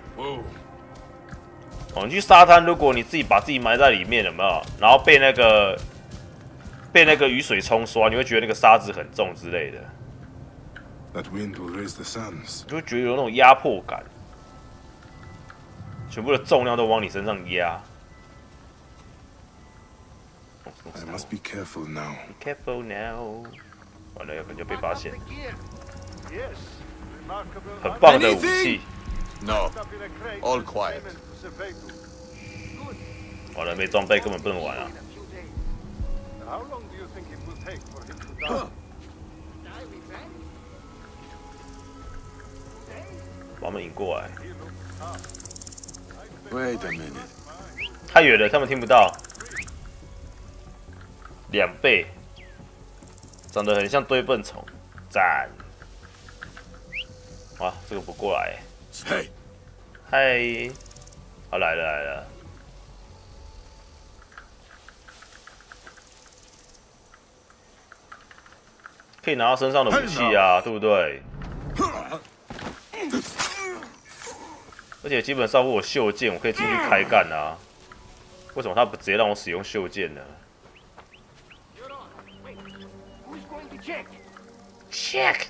[SPEAKER 1] 哦，你去沙滩，如果你自己把自己埋在里面，有没有？然后被那个被那个雨水冲刷，你会觉得那个沙子很重之类的。
[SPEAKER 2] That wind will raise the sands.
[SPEAKER 1] 就会觉得有那种压迫感，全部的重量都往你身上压。
[SPEAKER 2] I must be careful now.
[SPEAKER 1] Be careful now. 完了，有可能就被发现。很棒的武器。
[SPEAKER 12] No. All quiet.
[SPEAKER 1] 完了，没装备根本不能玩啊。把他们引过来。
[SPEAKER 2] Wait a minute.
[SPEAKER 1] 太远了，他们听不到。 两倍，长得很像堆笨虫，赞！哇，这个不过来。
[SPEAKER 2] 嘿，
[SPEAKER 1] 嗨，好来了来了。可以拿到身上的武器啊，对不对？而且基本上我有袖剑，我可以进去开干啊。为什么他不直接让我使用袖剑呢？
[SPEAKER 10] Check.
[SPEAKER 1] Check.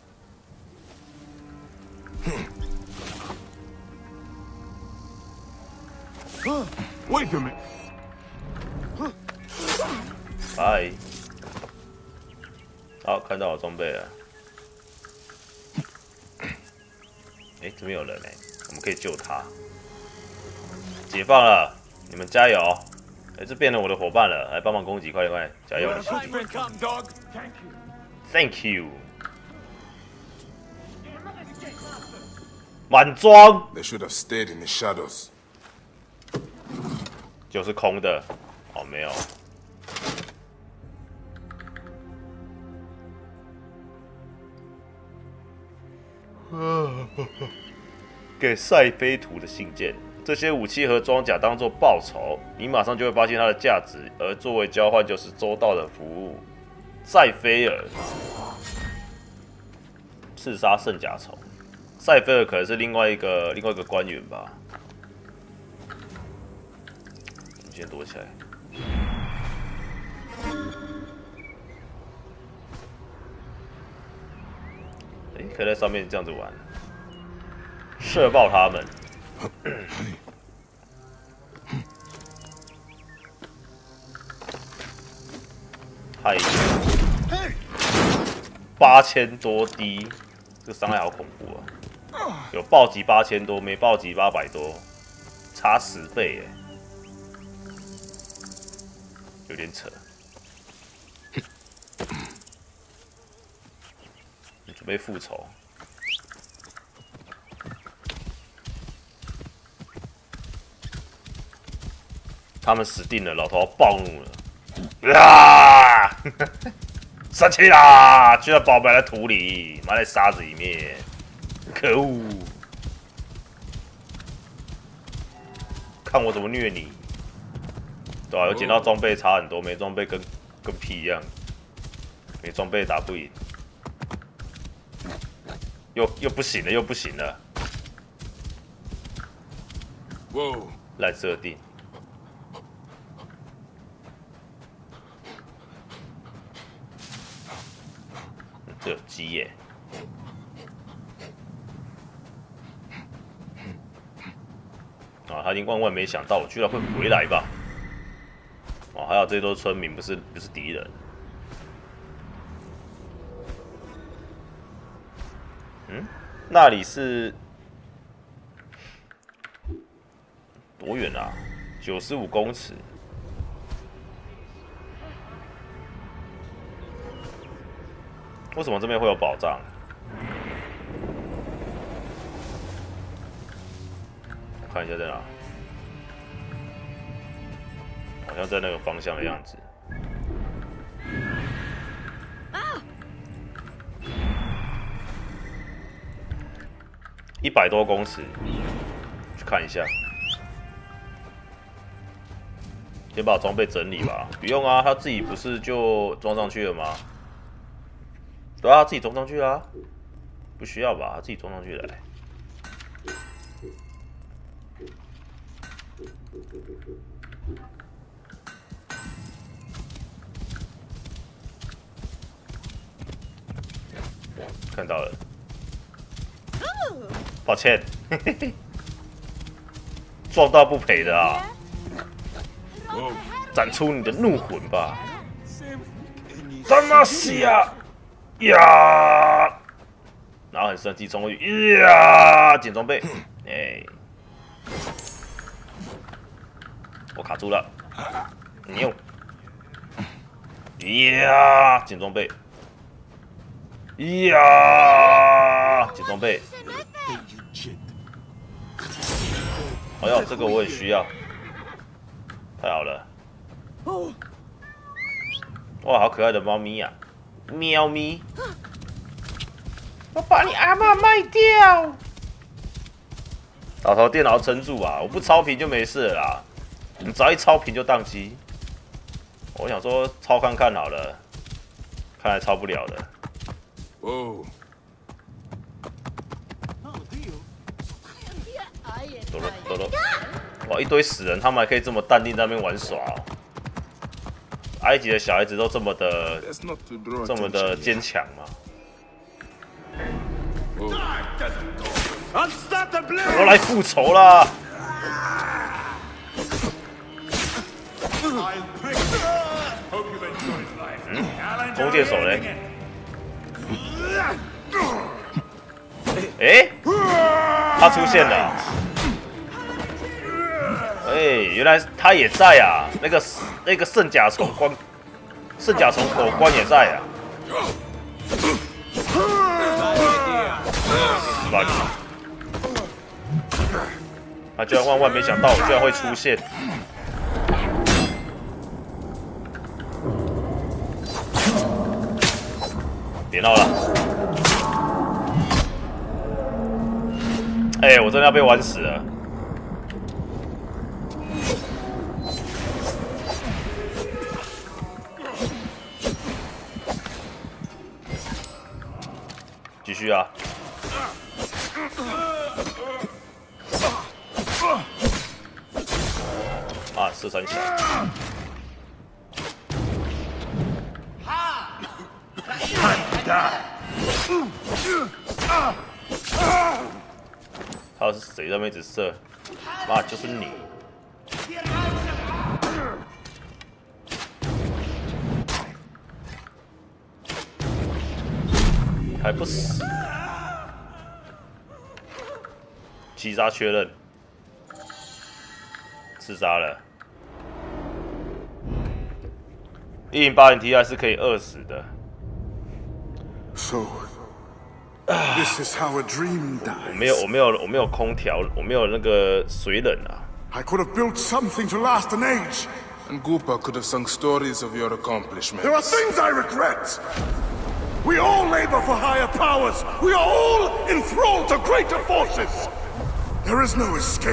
[SPEAKER 2] Wait a minute.
[SPEAKER 1] Bye. 好，看到我装备了。哎，这边有人哎，我们可以救他。解放了，你们加油！哎，这变成我的伙伴了，来帮忙攻击，快点快点，加油！ Thank you。满装。
[SPEAKER 2] They should have stayed in the shadows.
[SPEAKER 1] 就是空的，哦，没有。给塞菲图的信件，这些武器和装甲当做报酬，你马上就会发现它的价值，而作为交换就是周到的服务。塞菲尔刺杀圣甲虫，塞菲尔可能是另外一个另外一个官员吧。我们先躲起来。哎，可以在上面这样子玩，射爆他们。 太八千多滴，这个伤害好恐怖啊！有暴击八千多，没暴击八百多，差十倍耶，有点扯。准备复仇。 他们死定了，老头暴怒了，啊！生气啦！居然把我埋在土里，埋在沙子里面，可恶！看我怎么虐你，对吧、啊？有捡到装备差很多，没装备跟跟屁一样，没装备打不赢，又又不行了，又不行了，哇！烂设定。 这有鸡耶！啊，他已经万万没想到我居然会回来吧！哇，还好这都是村民，不是不是敌人。嗯，那里是多远啊？九十五公尺。 为什么这边会有宝藏？我看一下在哪，好像在那个方向的样子。一百多公尺，去看一下。先把装备整理吧。不用啊，他自己不是就装上去了吗？ 对啊，自己装上去啦，不需要吧？自己装上去了、欸。看到了，抱歉，嘿嘿嘿，撞到不赔的啊！展出你的怒魂吧！他妈西啊！ 呀！然后很生气冲过去，呀！捡装备，哎、欸，我卡住了，牛！呀！捡装备，呀！捡装备。哎呦，这个我也需要，太好了！哇，好可爱的猫咪呀、啊！ 喵咪，我把你阿嬷卖掉！老头电脑撑住啊！我不超频就没事了啦，你只要一超频就宕机。我想说超看看好了，看来超不了的。哦。走了走了，哇！一堆死人，他们还可以这么淡定在那边玩耍、哦。 埃及的小孩子都这么的这么的坚强吗？我来复仇啦！嗯，弓箭手嘞？哎、欸，他出现了！哎、欸，原来他也在啊！那个那个圣甲虫关，圣甲虫口关也在啊！死吧你！他居然万万没想到我居然会出现！别闹了！哎、欸，我真的要被玩死了！ 继续啊！啊，射三小。还有是谁在那边一直射？妈，就是你！ 还不死。击杀确认，自杀了。一零八零 Ti 是可以饿死的。
[SPEAKER 9] So, this is how a dream dies.
[SPEAKER 1] 我没有，我没有，我没有空调，我没有那个水冷啊。
[SPEAKER 9] I could have built something to last an age.
[SPEAKER 2] And Goopa could have sung stories of your accomplishments.
[SPEAKER 9] There are things I regret. We all labor for higher powers. We are all enthralled to greater forces. There is no escape.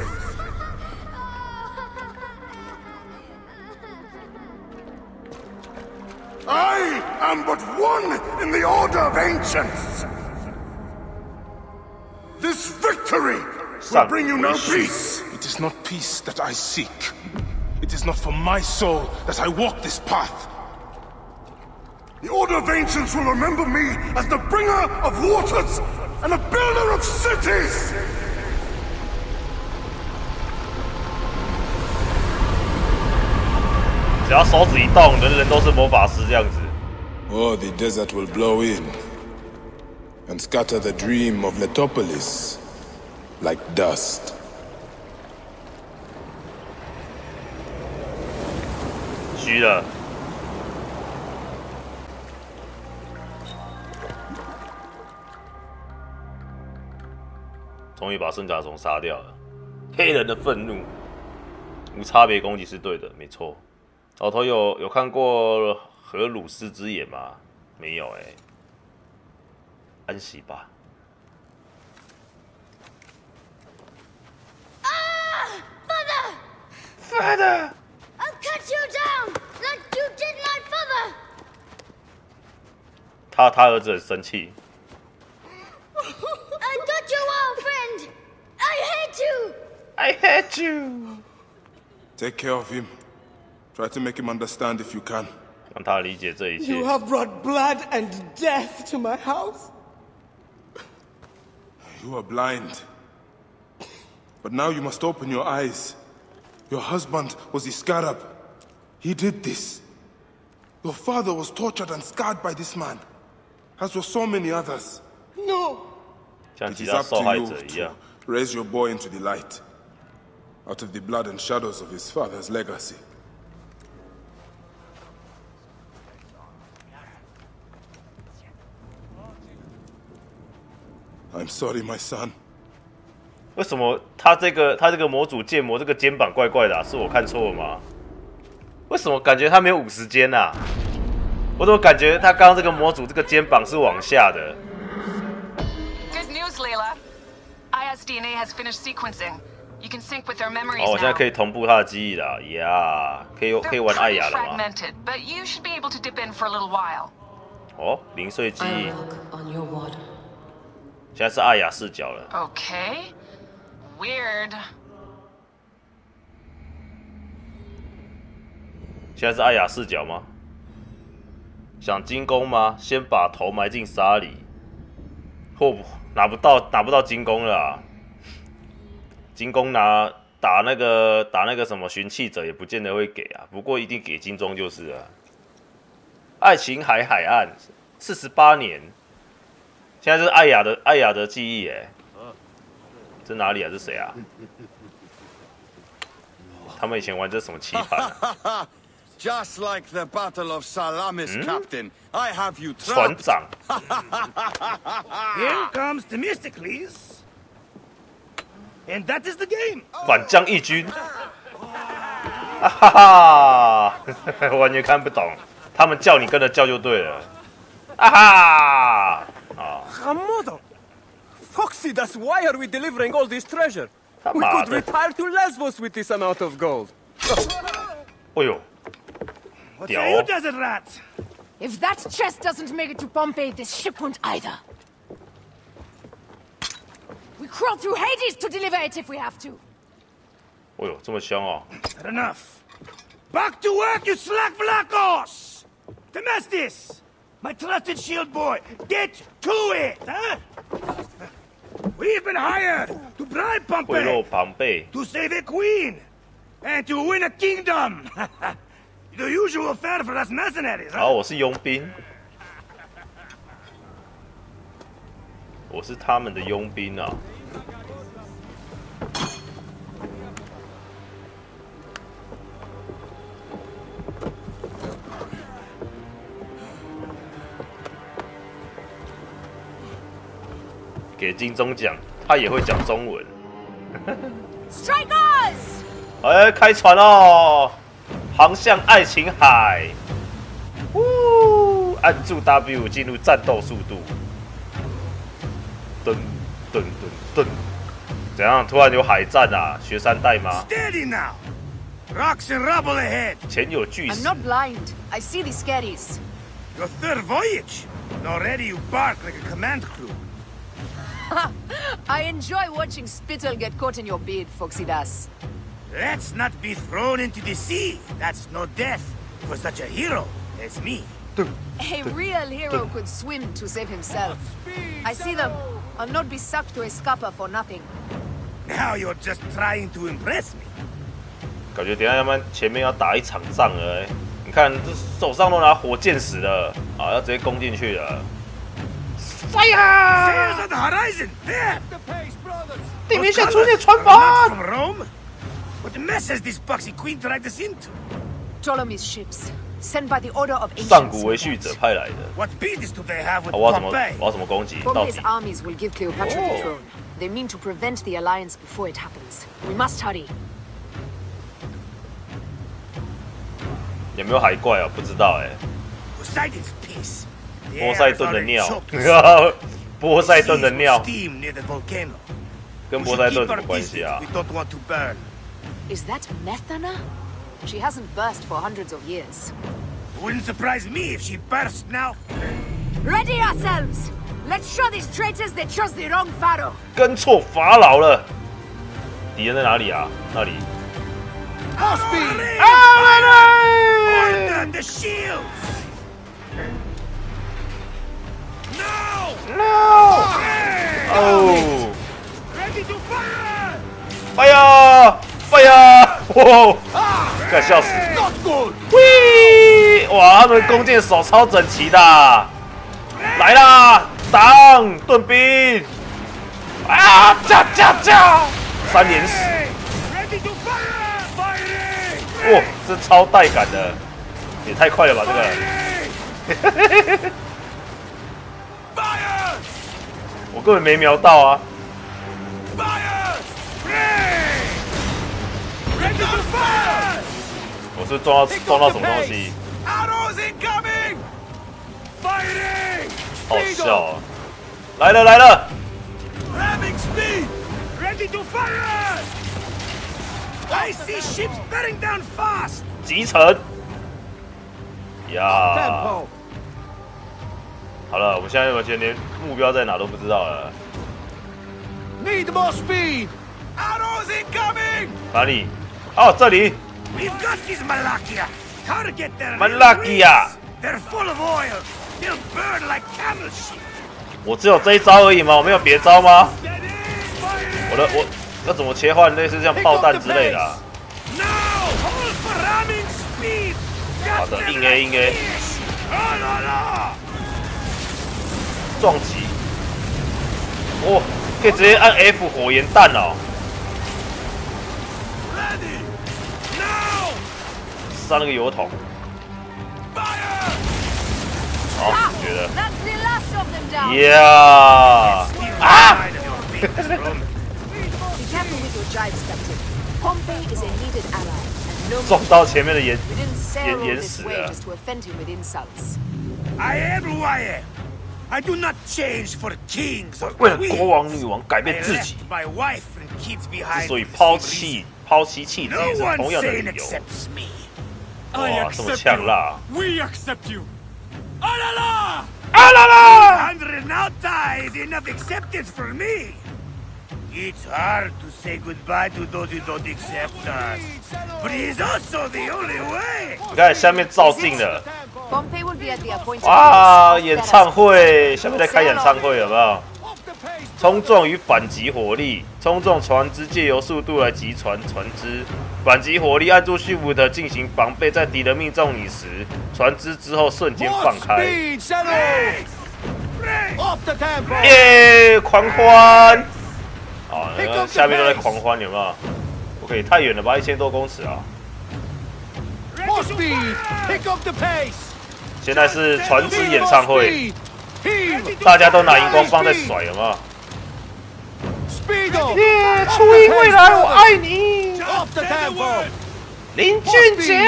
[SPEAKER 9] I am but one in the Order of Ancients. This victory will bring you no peace.
[SPEAKER 2] It is not peace that I seek. It is not for my soul that I walk this path.
[SPEAKER 9] The Order of Ancients will remember me as the bringer of waters and the builder of cities!
[SPEAKER 1] 只要手指一动，人人都是魔法师这样子。
[SPEAKER 2] Oh, the desert will blow in and scatter the dream of Letopolis like dust.
[SPEAKER 1] 虚了。终于把圣甲虫杀掉了。黑人的愤怒，无差别攻击是对的，没错。老头有有看过《荷鲁斯之眼》吗？没有哎、欸。安息吧。
[SPEAKER 6] Ah! Father!
[SPEAKER 1] Father!
[SPEAKER 6] I'll cut you down like you did my father!
[SPEAKER 1] 他他儿子很生气。
[SPEAKER 6] I got you all, friend! I hate you!
[SPEAKER 1] I hate you!
[SPEAKER 2] Take care of him. Try to make him understand if you can.
[SPEAKER 1] 让他理解这一切。
[SPEAKER 8] You have brought blood and death to my house.
[SPEAKER 2] You are blind. But now you must open your eyes. Your husband was the scarab. He did this. Your father was tortured and scarred by this man, as were so many others.
[SPEAKER 8] No.
[SPEAKER 1] 像其他受害者一样。
[SPEAKER 2] Raise your boy into the light, out of the blood and shadows of his father's legacy. I'm sorry, my son.
[SPEAKER 1] 为什么他这个他这个模组建模这个肩膀怪怪的、啊？是我看错了吗？为什么感觉他没有五十肩啊？我怎么感觉他刚刚这个模组这个肩膀是往下的
[SPEAKER 13] ？Good news, Layla. I S D N A has finished sequencing. You can sync with their memories now.
[SPEAKER 1] 哦，我现在可以同步他的记忆了，呀、yeah ，可以可以玩艾雅了吗？
[SPEAKER 13] Fragmented, but you should be able to dip in for a little while.
[SPEAKER 1] 哦，零碎记忆。现在是艾雅视角了。
[SPEAKER 13] Okay. Weird.
[SPEAKER 1] 现在是艾雅视角吗？想金弓吗？先把头埋进沙里，或不拿不到拿不到金弓了、啊。金弓拿打那个打那个什么寻气者也不见得会给啊，不过一定给金钟就是了。爱琴海海岸四十八年，现在是艾雅的艾雅的记忆哎。这哪里啊？这谁啊？他们以前玩这什么棋盘、啊、
[SPEAKER 10] ？Just like the Battle of Salamis, Captain, I have you trapped.
[SPEAKER 1] 船长。
[SPEAKER 10] Here comes Themistocles, and that is the game.
[SPEAKER 1] 反将一军。哈哈哈，完全看不懂，他们叫你跟着叫就对了。啊哈！啊。
[SPEAKER 5] Foxy, that's why are we delivering all this treasure? We could retire to Lesbos with this amount of gold.
[SPEAKER 1] 哎呦，
[SPEAKER 10] What say you, desert rat?
[SPEAKER 14] If that chest doesn't make it to Pompeii, this ship won't either. We crawl through Hades to deliver it if we have to.
[SPEAKER 1] 哎呦，这么香哦
[SPEAKER 10] Enough. Back to work, you slack vlakos! Themestis, my trusted shield boy, get to it, huh? We've been hired to bribe Pompey, to save a queen, and to win a kingdom. The usual fare for us mercenaries, huh?
[SPEAKER 1] 好，我是佣兵。 我是他们的佣兵啊。给金钟奖，他也会讲中文。
[SPEAKER 14] Strikers！
[SPEAKER 1] 哎，开船哦，航向爱琴海。呜，按住 W 进入战斗速度。噔噔噔噔，怎样？突然有海战啊？学三代吗？
[SPEAKER 10] Steady now. Rocks and rubble ahead.
[SPEAKER 1] 前有巨石。
[SPEAKER 14] I'm not blind. I see the scaries.
[SPEAKER 10] Your third voyage. And already you bark like a command crew.
[SPEAKER 14] I enjoy watching spittle get caught in your beard, Foxidas.
[SPEAKER 10] Let's not be thrown into the sea. That's no death for such a hero as me.
[SPEAKER 14] A real hero could swim to save himself. I see them. I'll not be sucked to a scupper for nothing.
[SPEAKER 10] Now you're just trying to impress me.
[SPEAKER 1] 感觉等一下他们前面要打一场仗了、欸，你看这手上都拿火箭矢了，啊，要直接攻进去了。
[SPEAKER 10] Sails on the horizon! There!
[SPEAKER 1] 地面线出现船帆。
[SPEAKER 10] From Rome? What mess has this Buxy Queen dragged us into?
[SPEAKER 14] Ptolemy's ships, sent by the order of ancients.
[SPEAKER 1] 上古维续者派来的。
[SPEAKER 10] What business do they have with
[SPEAKER 1] 我要怎么
[SPEAKER 10] Pompey?
[SPEAKER 1] 我要怎么攻击？到
[SPEAKER 14] Pompey's
[SPEAKER 1] 底？
[SPEAKER 14] armies will give Cleopatra the throne. They mean to prevent the alliance before it happens. We must hurry.
[SPEAKER 1] 有没有海怪啊？不知道哎、欸。
[SPEAKER 10] Poseidon's piece.
[SPEAKER 1] 波塞顿的尿，波塞顿的尿，跟波塞顿什么关系啊
[SPEAKER 14] ？Is that Methana? She hasn't burst for hundreds of years.
[SPEAKER 10] Wouldn't surprise me if she burst now.
[SPEAKER 14] Ready ourselves. Let's show these traitors they chose the wrong pharaoh.
[SPEAKER 1] 跟错法老了。敌人在哪里啊？那里。
[SPEAKER 10] More speed! Order the shields!
[SPEAKER 1] No! Oh!
[SPEAKER 10] Ready to fire!
[SPEAKER 1] Fire! Fire! 哇！快笑死！喂！哇，他们弓箭手超整齐的，来啦！挡盾兵！啊！驾驾驾！三连死！哇，这超带感的，也太快了吧这个！我根本没瞄到啊！我是撞到撞到什么东西？好笑啊！来了来了！集成呀！好了，我们现在完全连目标在哪都不知道了。
[SPEAKER 10] Need more speed. Arrows incoming.
[SPEAKER 1] 哪里？哦，这里。
[SPEAKER 10] We've got these Malakia. Target their
[SPEAKER 1] Malakia.
[SPEAKER 10] They're full of oil. They'll burn like camel shit.
[SPEAKER 1] 我只有这一招而已吗？我没有别招吗？我的我要怎么切换类似像炮弹之类的、啊？
[SPEAKER 10] Now, hold for ramming speed.
[SPEAKER 1] 好的，硬 A 硬 A。撞击，哦，可以直接按 F 火焰弹哦。杀那个油桶。好，我觉得。Yeah！ 啊！撞到前面的岩岩岩石了。
[SPEAKER 10] I am who I am. I do not change for kings or
[SPEAKER 1] 为了国王、女王改变自己，
[SPEAKER 10] my wife and kids behind.
[SPEAKER 1] 之所以抛弃抛妻弃子，也是同样的理由。哇，这么呛辣
[SPEAKER 10] ！We accept you. 啊啦啦！
[SPEAKER 1] 啊啦啦
[SPEAKER 10] Hundred nauta is enough acceptance for me. It's hard to say goodbye to those who don't accept us, but it's also the only way.
[SPEAKER 1] 你看下面照镜了。
[SPEAKER 14] Wow,
[SPEAKER 1] 哇！演唱会，下面在开演唱会，有没有？冲撞与反击火力，冲撞船只借由速度来击船船只，反击火力按住 Shift 进行防备，在敌人命中你时，船只之后瞬间放开。 耶，狂欢！啊，那个下面都在狂欢，有没有？不可以太远了吧？一千多公尺啊！现在是船只演唱会，大家都拿荧光棒在甩，有没有？耶，初音未来，我爱你！林俊杰。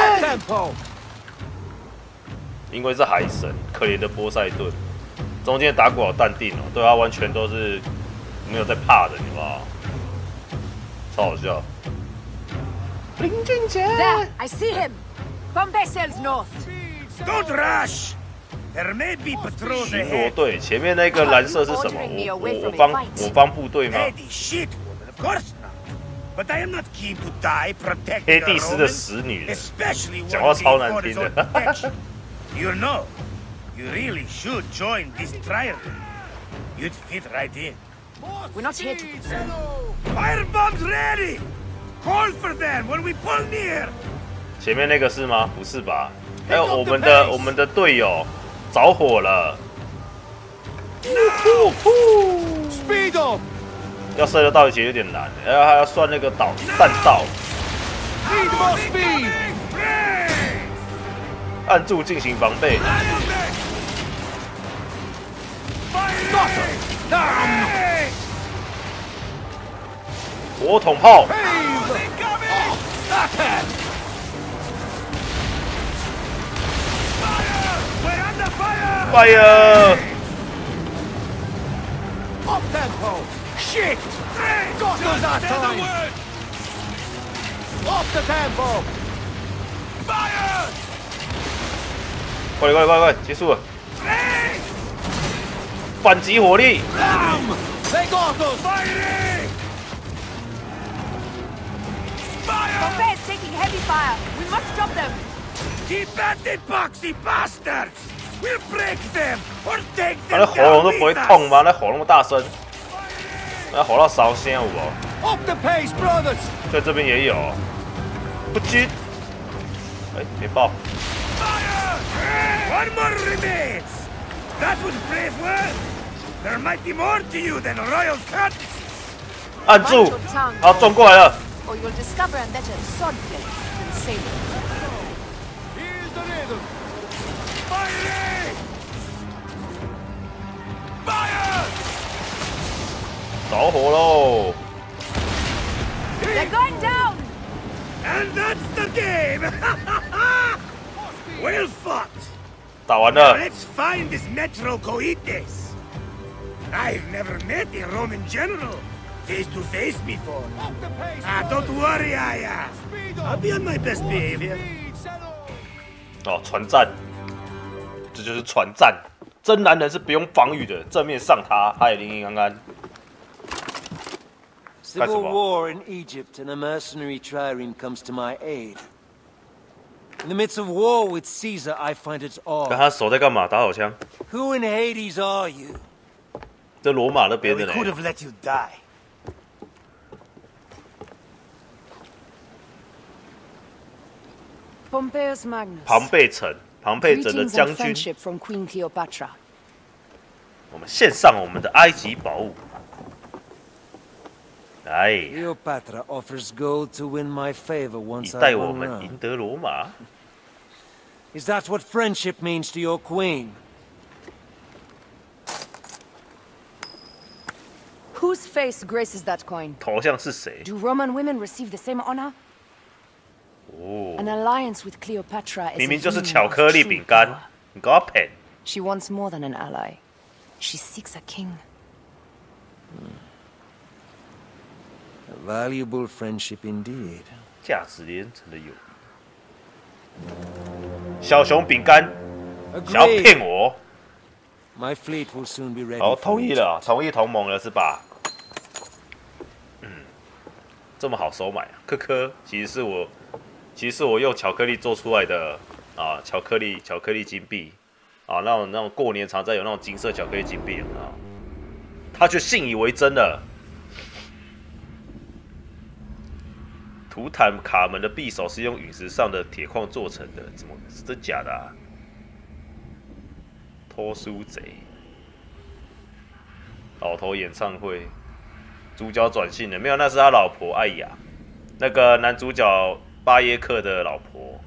[SPEAKER 1] 因为是海神，可怜的波塞顿，中间打鼓好淡定哦，对他完全都是没有在怕的，你知道吗？超好笑。林俊杰
[SPEAKER 14] There, I see him. Bombay sails north.
[SPEAKER 10] Don't rush. There may be patrols
[SPEAKER 1] 巡逻
[SPEAKER 10] ahead.
[SPEAKER 1] 队前面那个蓝色是什么？我我我方我方部队吗？
[SPEAKER 10] Lady shit woman, of course not. But I am not keen to die protecting
[SPEAKER 1] 黑
[SPEAKER 10] a
[SPEAKER 1] 帝斯的
[SPEAKER 10] Roman,
[SPEAKER 1] 使女，
[SPEAKER 10] especially
[SPEAKER 1] 讲话
[SPEAKER 10] one
[SPEAKER 1] 超
[SPEAKER 10] being
[SPEAKER 1] 难
[SPEAKER 10] for
[SPEAKER 1] 听
[SPEAKER 10] his own
[SPEAKER 1] 的。
[SPEAKER 10] protection. You know, you really should join this trial. You'd fit right in.
[SPEAKER 14] We're not here to
[SPEAKER 10] Firebombs ready! Call for them when we pull near.
[SPEAKER 1] 前面那个是吗？不是吧？还有我们的我们的队友着火了。
[SPEAKER 10] Speed
[SPEAKER 1] 要射得到一节有点难，然后还要算那个导弹道。按住进行防备。火筒炮。Fire!
[SPEAKER 10] Up tempo! Shit! Got us that time! Up the tempo! Fire!
[SPEAKER 1] 快点快点快点，结束了！反击火力！
[SPEAKER 10] They got us! Firing!
[SPEAKER 14] Bombay is taking heavy fire. We must stop them.
[SPEAKER 10] Keep at it, boxy bastards! We'll break them or take
[SPEAKER 1] 他
[SPEAKER 10] them
[SPEAKER 1] 的喉咙都
[SPEAKER 10] down
[SPEAKER 1] 不会
[SPEAKER 10] with
[SPEAKER 1] 痛
[SPEAKER 10] us.
[SPEAKER 1] 吗？那喉那么大声，那吼到烧声有无？
[SPEAKER 10] Up the pace, brothers!
[SPEAKER 1] 在这边也有，不狙，哎，别爆！
[SPEAKER 10] One more remains! That was brave work! There might be more to you than royal cuts!
[SPEAKER 1] 按住，好，撞过来了。
[SPEAKER 14] Or you'll discover a better swordplay than saber.
[SPEAKER 10] Here's the rhythm! Firing! Fire!
[SPEAKER 1] 着火喽！
[SPEAKER 14] They're going down!
[SPEAKER 10] And that's the game! Well fought!
[SPEAKER 1] 打完
[SPEAKER 10] Now
[SPEAKER 1] 了。
[SPEAKER 10] let's find this Metro Coites! I've never met a Roman general face to face before. Ah, don't worry, Aya. I'll be on my best behavior.
[SPEAKER 1] 哦，船战，这就是船战。真男人是不用防御的，正面上他，嗨，林林安安。
[SPEAKER 15] Civil war in Egypt, and a mercenary trireme comes to my aid. In the midst of war with Caesar, I find it
[SPEAKER 1] 看
[SPEAKER 15] odd.
[SPEAKER 1] 他手在干嘛？打手枪。
[SPEAKER 15] Who in Hades are you?
[SPEAKER 1] 这罗马那边
[SPEAKER 10] We
[SPEAKER 1] 的
[SPEAKER 10] could
[SPEAKER 1] 呢？
[SPEAKER 10] have let you die.
[SPEAKER 14] Pompeius Magnus.
[SPEAKER 1] 庞贝城，庞贝城的
[SPEAKER 14] Greetings
[SPEAKER 1] 将
[SPEAKER 14] and
[SPEAKER 1] 军。
[SPEAKER 14] friendship from Queen Cleopatra.
[SPEAKER 1] 我们献上我们的埃及宝物。哎，
[SPEAKER 15] Cleopatra offers gold to win my favor
[SPEAKER 1] 以
[SPEAKER 15] once
[SPEAKER 1] 带
[SPEAKER 15] I
[SPEAKER 1] 我
[SPEAKER 15] won
[SPEAKER 1] 们
[SPEAKER 15] Rome.
[SPEAKER 1] 赢得罗马。
[SPEAKER 15] Is that what friendship means to your queen?
[SPEAKER 14] Whose face graces that coin?
[SPEAKER 1] 头像是谁？
[SPEAKER 14] Do Roman women receive the same honor?
[SPEAKER 1] 哦，
[SPEAKER 14] An alliance with Cleopatra is
[SPEAKER 1] 明明就是
[SPEAKER 14] a union
[SPEAKER 1] 巧克力
[SPEAKER 14] of true
[SPEAKER 1] 饼干
[SPEAKER 14] power.，
[SPEAKER 1] 你给我骗！
[SPEAKER 14] She wants more than an ally. She seeks a king.
[SPEAKER 15] A valuable friendship indeed.
[SPEAKER 1] 价值连城的友谊。小熊饼干，想要骗我？
[SPEAKER 15] My fleet will soon be ready.
[SPEAKER 1] 好，
[SPEAKER 15] for
[SPEAKER 1] 同意
[SPEAKER 15] Egypt.
[SPEAKER 1] 了，同意同盟了是吧？嗯，这么好收买啊！科科，其实是我，其实是我用巧克力做出来的啊，巧克力巧克力金币啊，那种那种过年常在有那种金色巧克力金币啊，他却信以为真了。图坦卡门的匕首是用陨石上的铁矿做成的，怎么是真假的啊？偷书贼。 老头演唱会，主角转性了没有？那是他老婆艾雅，那个男主角巴耶克的老婆。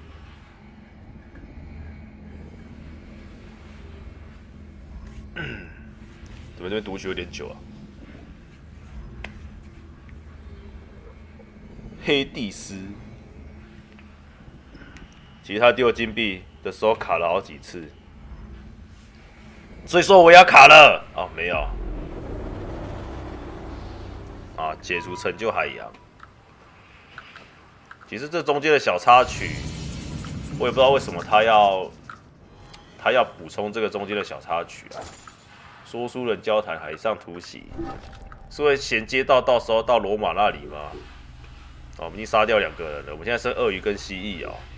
[SPEAKER 1] 怎么这边读取有点久啊？黑帝斯，其实他丢金币的时候卡了好几次，所以说我要卡了哦，没有啊，解除成就海洋。其实这中间的小插曲，我也不知道为什么他要他要补充这个中间的小插曲啊。说书人交谈海上突袭，是会衔接到到时候到罗马那里吗？哦，我们已经杀掉两个人了，我们现在剩鳄鱼跟蜥蜴哦。